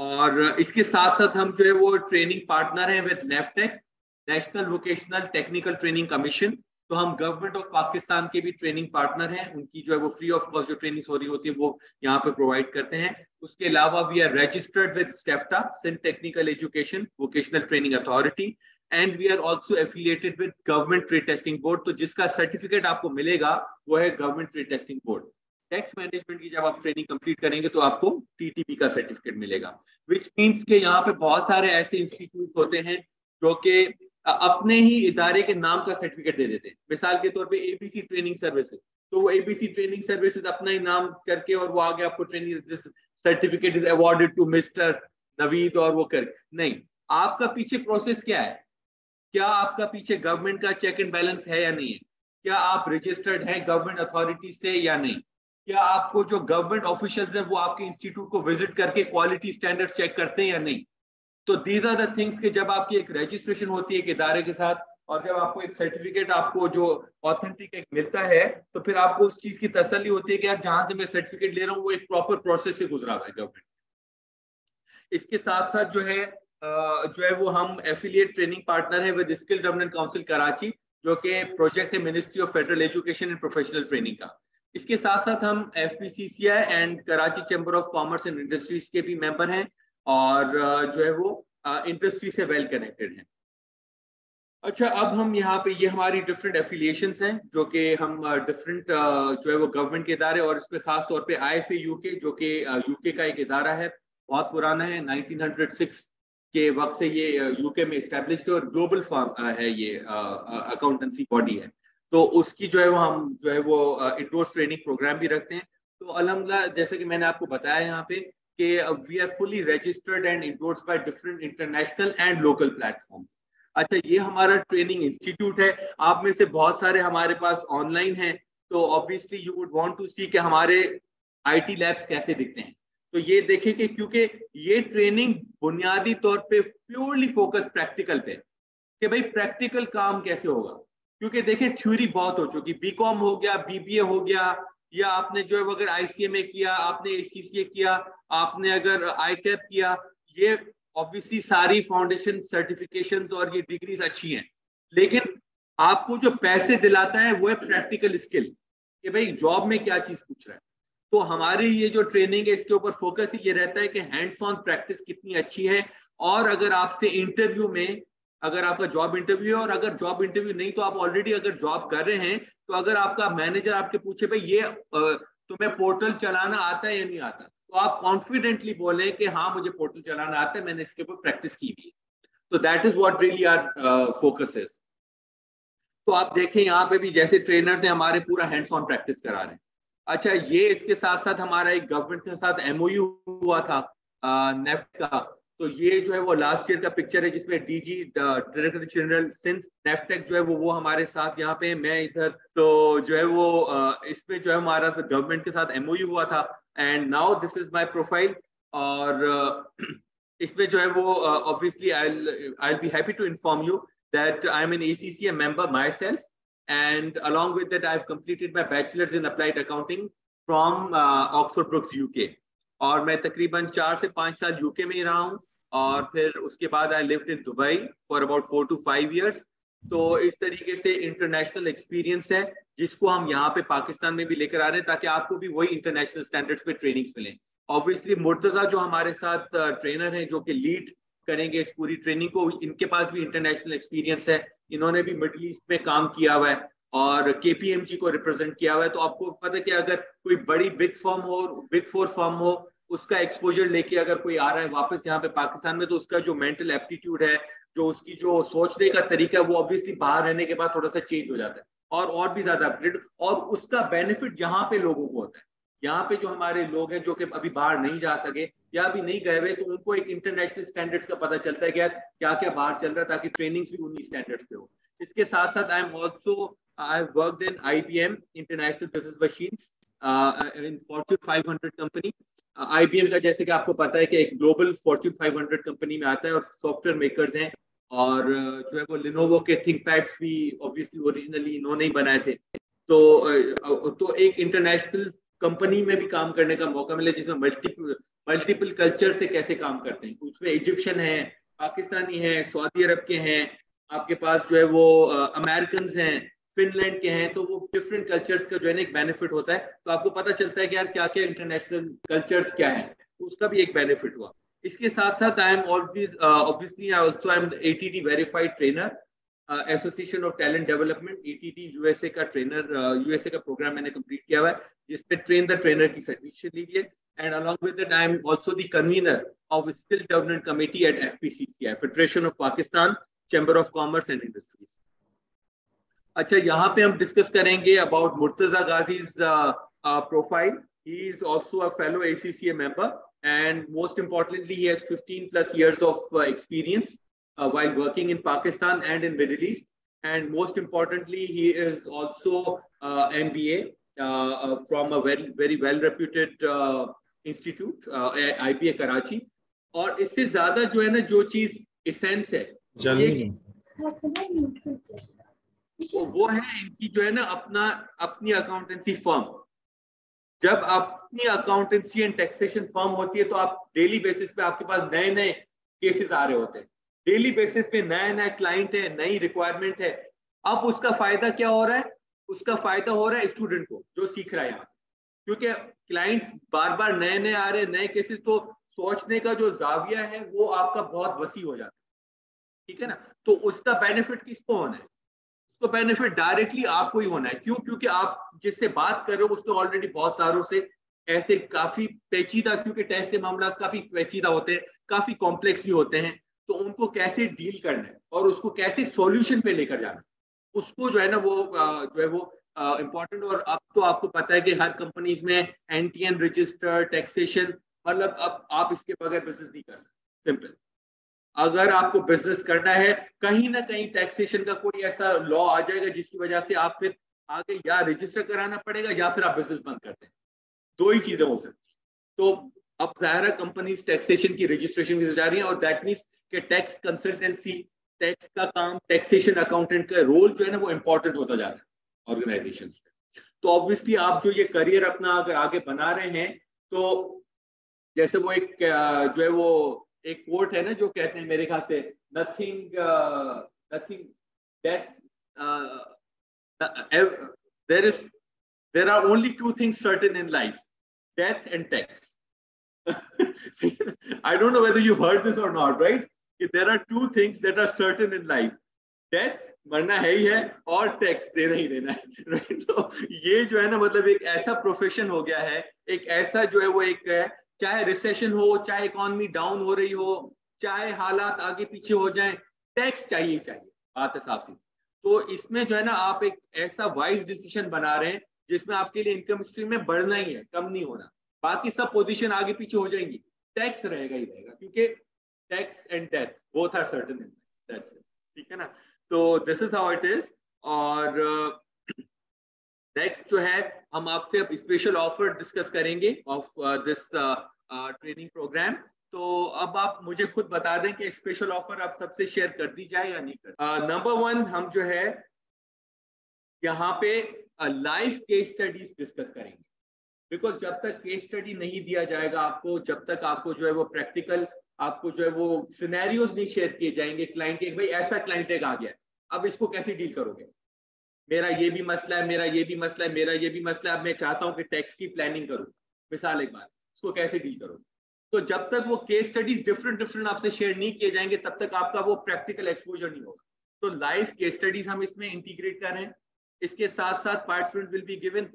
और इसके साथ साथ हम जो है वो ट्रेनिंग पार्टनर हैं with NAVTTC, National Vocational Technical Training Commission. तो हम गवर्नमेंट ऑफ पाकिस्तान के भी ट्रेनिंग पार्टनर हैं, उनकी जो है वो फ्री ऑफ कॉस्ट जो ट्रेनिंग हो रही होती है वो यहाँ पे प्रोवाइड करते हैं। उसके अलावा we are registered with STEVTA, Sindh Technical Education Vocational Training Authority, and we are also affiliated with Government Trade Testing Board. तो जिसका सर्टिफिकेट आपको मिलेगा वो है Government Trade Testing Board. Tax management की जब आप ट्रेनिंग कंप्लीट करेंगे तो आपको टीटीपी का सर्टिफिकेट मिलेगा, विच मीन्स के यहाँ पे बहुत सारे ऐसे इंस्टीट्यूट होते हैं जो कि अपने ही इदारे के नाम का सर्टिफिकेट दे देते हैं। मिसाल के तौर पे एबीसी ट्रेनिंग सर्विसेज, तो वो एबीसी ट्रेनिंग सर्विसेज अपना ही नाम करके और वो आगे आपको training certificate is awarded to mister Naveed और वो कर नहीं। आपका पीछे प्रोसेस क्या है? क्या आपका पीछे गवर्नमेंट का चेक एंड बैलेंस है या नहीं है? क्या आप रजिस्टर्ड हैं गवर्नमेंट अथॉरिटी से या नहीं? क्या आपको जो गवर्नमेंट ऑफिशियल्स हैं वो आपके इंस्टीट्यूट को विजिट करके क्वालिटी स्टैंडर्ड्स चेक करते हैं या नहीं? तो दीज आर द थिंग्स कि जब आपकी एक रजिस्ट्रेशन होती है एक इदारे के साथ, और जब आपको एक सर्टिफिकेट आपको जो ऑथेंटिक एक मिलता है, तो फिर आपको उस चीज की तसल्ली होती है कि यार जहां से मैं सर्टिफिकेट ले रहा हूँ वो एक प्रॉपर प्रोसेस से गुजरा हुआ है गवर्नमेंट। इसके साथ साथ जो है जो है वो हम एफिलिएट ट्रेनिंग पार्टनर है with Skill Development Council Karachi, जो कि प्रोजेक्ट है Ministry of Federal Education and Professional Training का। इसके साथ साथ हम FPCCI and Karachi Chamber of commerce and Industries के भी मेंबर हैं, और जो है वो इंडस्ट्री से वेल कनेक्टेड हैं। अच्छा, अब हम यहाँ पे ये हमारी डिफरेंट एफिलिएशंस हैं जो कि हम डिफरेंट जो है वो गवर्नमेंट के इदारे, और इसमें खास तौर पे आईएफए यूके जो कि यूके का एक इदारा है, बहुत पुराना है, नाइनटीन हंड्रेड सिक्स के वक्त से ये यूके में एस्टेब्लिश्ड है और ग्लोबल फर्म है, ये अकाउंटेंसी बॉडी है। तो उसकी जो है वो हम जो है वो इंडोर्स ट्रेनिंग प्रोग्राम भी रखते हैं। तो अल्हम्दुलिल्लाह, जैसे कि मैंने आपको बताया यहाँ पे कि we are fully registered and endorsed by different international and local platforms. अच्छा, ये हमारा ट्रेनिंग इंस्टीट्यूट है। आप में से बहुत सारे हमारे पास ऑनलाइन हैं, तो obviously you would want to see कि हमारे आईटी लैब्स कैसे दिखते हैं। तो ये देखें कि क्योंकि ये ट्रेनिंग बुनियादी तौर पे प्योरली फोकस प्रैक्टिकल पे कि भाई प्रैक्टिकल काम कैसे होगा। क्योंकि देखें थ्योरी बहुत हो चुकी, बीकॉम हो गया, बीबीए हो गया, या आपने जो है अगर आईसीएमए किया, आपने एसीसीए किया, आपने अगर आईकैप किया, ये ऑब्वियसली सारी फाउंडेशन सर्टिफिकेशंस और ये डिग्रीज अच्छी हैं, लेकिन आपको जो पैसे दिलाता है वो है प्रैक्टिकल स्किल कि भाई जॉब में क्या चीज पूछ रहा है। तो हमारी ये जो ट्रेनिंग है इसके ऊपर फोकस ही ये रहता है कि हैंड्स ऑन प्रैक्टिस कितनी अच्छी है। और अगर आपसे इंटरव्यू में, अगर आपका जॉब इंटरव्यू है और अगर जॉब इंटरव्यू नहीं तो आप ऑलरेडी अगर जॉब कर रहे हैं, तो अगर आपका मैनेजर आपके पूछे भाई ये तुम्हें पोर्टल चलाना आता है या नहीं आता, तो आप कॉन्फिडेंटली बोले कि हाँ मुझे पोर्टल चलाना आता है, मैंने इसके ऊपर प्रैक्टिस की भी। तो that is what really our focus is. तो आप देखें यहाँ पे भी जैसे ट्रेनर्स हैं हमारे पूरा हैंड्स ऑन प्रैक्टिस करा रहे हैं। अच्छा, ये इसके साथ साथ हमारा एक गवर्नमेंट के साथ एमओयू हुआ था नेफ्ट का। तो ये जो है वो लास्ट ईयर का पिक्चर है जिसमें DG Director General Sindh NAVTTC जो है वो वो हमारे साथ यहाँ पे, मैं इधर। तो जो है वो इसमें जो है हमारा गवर्नमेंट के साथ एमओयू हुआ था। And now this is my profile. और इसमें जो है वो obviously I I will be happy to inform you that I am an A C C A member myself, and along with that I've completed my bachelor's in applied accounting from uh, Oxford Brookes U K। और मैं तकरीबन चार से पाँच साल UK में ही रहा हूँ, और फिर उसके बाद I lived in Dubai for about four to five years। तो इस तरीके से इंटरनेशनल एक्सपीरियंस है जिसको हम यहाँ पे पाकिस्तान में भी लेकर आ रहे हैं ताकि आपको भी वही इंटरनेशनल स्टैंडर्ड्स पे ट्रेनिंग्स मिलें। ऑब्वियसली मुर्तजा जो हमारे साथ ट्रेनर हैं जो कि लीड करेंगे इस पूरी ट्रेनिंग को, इनके पास भी इंटरनेशनल एक्सपीरियंस है, इन्होंने भी मिडिल ईस्ट में काम किया हुआ है और केपीएमजी को रिप्रेजेंट किया हुआ है। तो आपको पता है कि अगर कोई बड़ी बिग फर्म हो, बिग फोर फर्म हो, उसका एक्सपोजर लेके अगर कोई आ रहा है वापस यहाँ पे पाकिस्तान में, तो उसका जो मेंटल एप्टीट्यूड है, जो उसकी जो सोचने का तरीका है, वो ऑब्वियसली बाहर रहने के बाद थोड़ा सा चेंज हो जाता है और और भी ज्यादा अपग्रेड, और उसका बेनिफिट यहाँ पे लोगों को होता है। यहाँ पे जो हमारे लोग हैं जो कि अभी बाहर नहीं जा सके या अभी नहीं गए हुए, तो उनको एक इंटरनेशनल स्टैंडर्ड्स का पता चलता है कि यार क्या क्या बाहर चल रहा है, ताकि ट्रेनिंग्स भी उन्हीं स्टैंडर्ड्स पे हो। इसके साथ साथ I am also I have worked in IBM International Business Machines in Fortune five hundred company. IBM का जैसे कि आपको पता है कि एक global Fortune five hundred company में आता है और सॉफ्टवेयर मेकर्स हैं, और जो है वो लिनोवो के थिंकपैड्स भी ऑब्वियसली ओरिजिनली इन्होंने ही बनाए थे। तो तो एक इंटरनेशनल कंपनी में भी काम करने का मौका मिले जिसमें मल्टीपल मल्टीपल कल्चर से कैसे काम करते हैं। उसमें इजिप्शियन है, पाकिस्तानी है, सऊदी अरब के हैं, आपके पास जो है वो अमेरिकन हैं, फिनलैंड के हैं। तो वो डिफरेंट कल्चर्स का जो है ना एक बेनिफिट होता है, तो आपको पता चलता है कि यार क्या क्या इंटरनेशनल कल्चर्स क्या है, तो उसका भी एक बेनिफिट हुआ। इसके साथ साथ I am always obviously I also I am ATD verified trainer, association of talent development, ATD USA का ट्रेनर, यूएसए का प्रोग्राम मैंने कंप्लीट किया हुआ है जिसमें ट्रेन द ट्रेनर की सर्टिफिकेशन ली है। And along with that I am also the convener of skill development committee at FPCCI, federation of Pakistan chamber of commerce and industries. अच्छा, यहाँ पे हम डिस्कस करेंगे about Murtaza गाजी's profile. He is also a fellow ACCA member and most importantly he has fifteen plus years of uh, experience uh, while working in Pakistan and in Middle East, and most importantly he is also uh, M B A uh, uh, from a very very well reputed uh, institute uh, I B A Karachi। और इससे ज्यादा जो है ना जो चीज essence है ये तो वो है इनकी जो है ना अपना अपनी अकाउंटेंसी फर्म। जब अपनी अकाउंटेंसी एंड टैक्सेशन फर्म होती है तो आप डेली बेसिस पे आपके पास नए नए केसेस आ रहे होते हैं, डेली बेसिस पे नया नया क्लाइंट है, नई रिक्वायरमेंट है। अब उसका फायदा क्या हो रहा है? उसका फायदा हो रहा है स्टूडेंट को जो सीख रहा है यहाँ, क्योंकि क्लाइंट्स बार बार नए नए आ रहे हैं, नए केसेस, तो सोचने का जो जाविया है वो आपका बहुत वसी हो जाता है, ठीक है ना। तो उसका बेनिफिट किसको होना है? तो बेनिफिट डायरेक्टली आपको ही होना है। क्यों? क्योंकि आप जिससे बात कर रहे हो उसने ऑलरेडी बहुत सारों से ऐसे काफी पेचीदा, क्योंकि टैक्स के मामला काफी पेचीदा होते हैं, काफी कॉम्प्लेक्स भी होते हैं, तो उनको कैसे डील करना है और उसको कैसे सॉल्यूशन पे लेकर जाना है, उसको जो है ना वो जो है वो इम्पोर्टेंट। और अब तो आपको पता है कि हर कंपनीज में एनटीएन रजिस्टर, टैक्सेशन मतलब अब आप इसके बगैर बिजनेस नहीं कर सकते, सिंपल। अगर आपको बिजनेस करना है, कहीं ना कहीं टैक्सेशन का कोई ऐसा लॉ आ जाएगा जिसकी वजह से आप फिर आगे या रजिस्टर कराना पड़ेगा या फिर आप बिजनेस बंद कर दें, दो ही चीजें हो सकती हैं। तो अब जाहिर कंपनीज टैक्सेशन की रजिस्ट्रेशन की जा रही है, और दैट मीन्स कि टैक्स कंसल्टेंसी, टैक्स का काम, टैक्सेशन अकाउंटेंट का रोल जो है ना वो इंपॉर्टेंट होता जा रहा है ऑर्गेनाइजेशन में। तो ऑब्वियसली आप जो ये करियर अपना अगर आगे बना रहे हैं, तो जैसे वो एक जो है वो एक कोट है ना जो कहते हैं मेरे ख्याल से, nothing nothing that there is there are only two things certain in life, death and tax. I don't know whether you've heard this or not, right? There are two things that are certain in life. Death, मरना है ही है, और tax देना ही देना है, right? तो ये जो है ना मतलब एक ऐसा प्रोफेशन हो गया है, एक ऐसा जो है वो एक है, चाहे रिसेशन हो, चाहे इकोनॉमी डाउन हो रही हो, चाहे हालात आगे पीछे हो जाएं, टैक्स चाहिए ही चाहिए, बात है साफ सी। तो इसमें जो है ना आप एक ऐसा वाइज डिसीजन बना रहे हैं जिसमें आपके लिए इनकम स्ट्रीम में बढ़ना ही है, कम नहीं होना। बाकी सब पोजीशन आगे पीछे हो जाएंगी, टैक्स रहेगा ही रहेगा, क्योंकि tax and death both are certain in that's it, ठीक है ना। तो this is how it is. और नेक्स्ट uh, जो है हम आपसे अब स्पेशल ऑफर डिस्कस करेंगे ऑफ दिस ट्रेनिंग प्रोग्राम। तो अब आप मुझे खुद बता दें कि स्पेशल ऑफर आप सबसे शेयर कर दी जाए या नहीं कर। नंबर uh, वन, हम जो है यहाँ पे लाइव केस स्टडीज डिस्कस करेंगे, बिकॉज जब तक केस स्टडी नहीं दिया जाएगा आपको, जब तक आपको जो है वो प्रैक्टिकल, आपको जो है वो सिनेरियोज नहीं शेयर किए जाएंगे क्लाइंट के, भाई ऐसा क्लाइंट एक आ गया, अब इसको कैसे डील करोगे, मेरा ये भी मसला है, मेरा ये भी मसला है, मेरा ये भी मसला है, अब मैं चाहता हूँ कि टैक्स की प्लानिंग करूँ, मिसाल एक बार, इसको कैसे डील करोगे। तो जब तक वो केस स्टडीज डिफरेंट डिफरेंट आपसे शेयर नहीं किए जाएंगे, तब तक आपका वो प्रैक्टिकल एक्सपोजर नहीं होगा। तो लाइव केस स्टडीज हम इसमें इंटीग्रेट कर रहे हैं। इसके साथ साथ participant will be given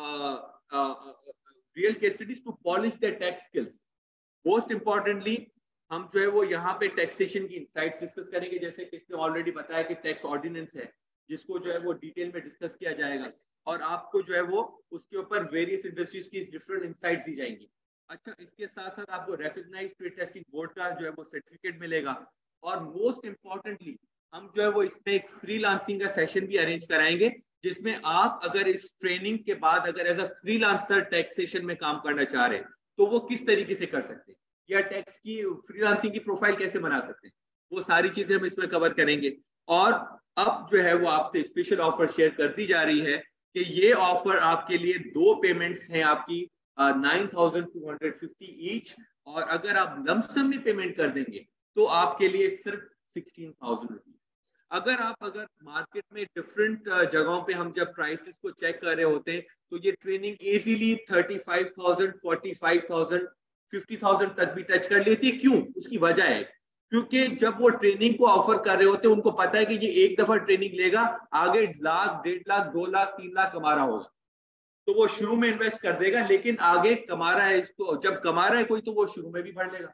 real case studies to polish their tax skills. Most importantly हम जो है वो यहाँ पे टैक्सेशन की इनसाइट्स डिस्कस करेंगे, जैसे कि इसने ऑलरेडी बताया कि टैक्स ऑर्डिनेंस है जिसको जो है वो डिटेल में डिस्कस किया जाएगा, और आपको जो है वो उसके ऊपर वेरियस इंडस्ट्रीज की डिफरेंट इनसाइट्स दी जाएंगी। अच्छा, इसके साथ साथ आपको रिकॉग्नाइज्ड ट्रेड टेस्टिंग बोर्ड का जो है वो सर्टिफिकेट मिलेगा, और मोस्ट इंपॉर्टेंटली हम जो है वो इसमें एक फ्रीलांसिंग का सेशन भी अरेंज कराएंगे, जिसमें आप अगर इस ट्रेनिंग के बाद अगर एज अ फ्रीलांसर टैक्सेशन में काम करना चाह रहे हैं तो वो किस तरीके से कर सकते हैं, या टैक्स की फ्रीलांसिंग की प्रोफाइल कैसे बना सकते हैं, वो सारी चीजें हम इसमें कवर करेंगे। और अब जो है वो आपसे स्पेशल ऑफर शेयर कर दी जा रही है कि ये ऑफर आपके लिए दो पेमेंट्स हैं आपकी nine thousand two hundred fifty each, और अगर आप लमसम में पेमेंट कर देंगे तो आपके लिए सिर्फ सिक्सटीन थाउजेंड रुपीज। अगर आप अगर मार्केट में डिफरेंट जगहों पे हम जब प्राइसेस को चेक कर रहे होते हैं तो ये training easily thirty five thousand, forty five thousand, fifty thousand तक भी टच कर लेती है। क्यों? उसकी वजह है क्योंकि जब वो ट्रेनिंग को ऑफर कर रहे होते हैं उनको पता है कि ये एक दफा ट्रेनिंग लेगा, आगे लाख, डेढ़ लाख, दो लाख, तीन लाख कमा रहा होगा, तो वो शुरू में इन्वेस्ट कर देगा, लेकिन आगे कमा रहा है इसको, जब कमा रहा है कोई तो वो शुरू में भी भर लेगा।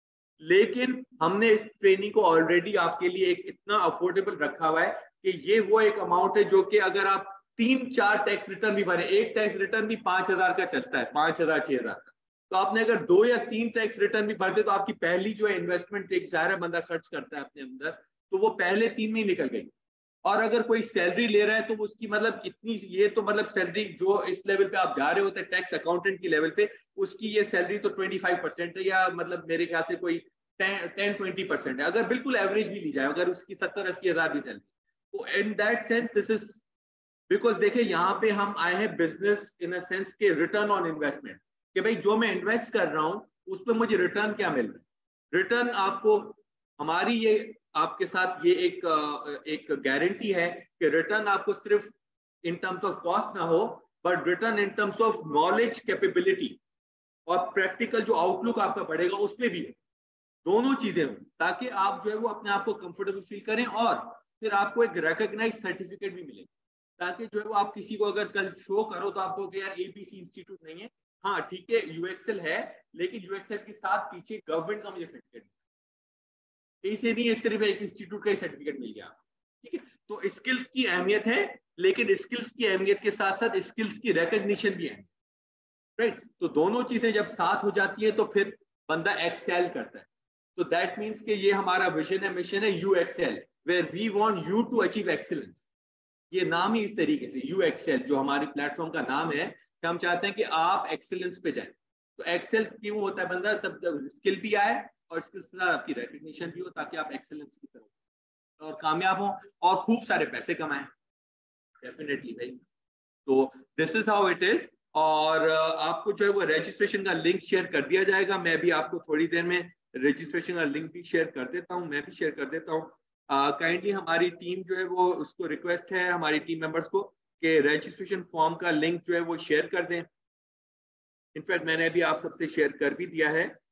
लेकिन हमने इस ट्रेनिंग को ऑलरेडी आपके लिए एक इतना अफोर्डेबल रखा हुआ है कि ये वो एक अमाउंट है जो कि अगर आप तीन चार टैक्स रिटर्न भी भरे, एक टैक्स रिटर्न भी पांच हजार का चलता है, पांच हजार छह हजार का, तो आपने अगर दो या तीन टैक्स रिटर्न भी भरते तो आपकी पहली जो है इन्वेस्टमेंट एक ज़ाहिर बंदा खर्च करता है अपने अंदर, तो वो पहले तीन में ही निकल गई। और अगर कोई सैलरी ले रहा है तो उसकी मतलब इतनी, ये तो मतलब सैलरी जो इस लेवल पे आप जा रहे होते हैं टैक्स अकाउंटेंट की लेवल पे, उसकी ये सैलरी तो ट्वेंटी फाइव परसेंट है, या मतलब मेरे ख्याल से कोई टेन ट्वेंटी परसेंट है, अगर बिल्कुल एवरेज भी ली जाए, अगर उसकी सत्तर अस्सी हजार भी सैलरी। तो in that sense this is because देखिए यहाँ पे हम आए हैं बिजनेस इन अ सेंस के रिटर्न ऑन इन्वेस्टमेंट, कि भाई जो मैं इन्वेस्ट कर रहा हूँ उस पर मुझे रिटर्न क्या मिल रहा है। रिटर्न आपको, हमारी ये आपके साथ ये एक एक गारंटी है कि रिटर्न आपको सिर्फ इन टर्म्स ऑफ कॉस्ट ना हो, but return in terms of knowledge, capability और प्रैक्टिकल जो आउटलुक आपका बढ़ेगा उस पर भी है, दोनों चीजें हो, ताकि आप जो है वो अपने आप को कंफर्टेबल फील करें, और फिर आपको एक रिकॉग्नाइज्ड सर्टिफिकेट भी मिले, ताकि जो है वो आप किसी को अगर कल शो करो तो आपको कि यार एबीसी इंस्टीट्यूट नहीं है, हाँ ठीक है यूएक्सएल है, लेकिन यूएक्सएल के साथ पीछे गवर्नमेंट का मुझे सर्टिफिकेट, ऐसे नहीं है सिर्फ एक इंस्टीट्यूट का ही सर्टिफिकेट मिल गया, ठीक है। तो स्किल्स की अहमियत है, लेकिन स्किल्स की अहमियत के साथ साथ स्किल्स की रिकॉग्निशन भी है। राइट। तो दोनों चीजें जब साथ हो जाती है तो फिर बंदा एक्सेल करता है। तो दैट मीन्स कि ये हमारा विजन है, मिशन है, you excel, where we want you to achieve excellence. ये नाम ही इस तरीके से, यू एक्सेल, जो हमारे प्लेटफॉर्म का नाम है कि हम चाहते हैं कि आप एक्सीलेंस पे जाएं। तो एक्सेल क्यों होता है बंदा, तब स्किल भी आए और स्किल से आपकी रिकग्निशन भी हो, ताकि आप एक्सीलेंस की तरफ और कामयाब हो और खूब सारे पैसे कमाएं। डेफिनेटली भाई। तो this is how it is. और आपको जो है वो रजिस्ट्रेशन का लिंक शेयर कर दिया जाएगा। मैं भी आपको थोड़ी देर में रजिस्ट्रेशन का लिंक भी शेयर कर देता हूँ, मैं भी शेयर कर देता हूँ। काइंडली uh, हमारी टीम जो है वो, उसको रिक्वेस्ट है हमारी टीम मेंबर्स को कि रजिस्ट्रेशन फॉर्म का लिंक जो है वो शेयर कर दें। इनफैक्ट मैंने अभी आप सबसे शेयर कर भी दिया है।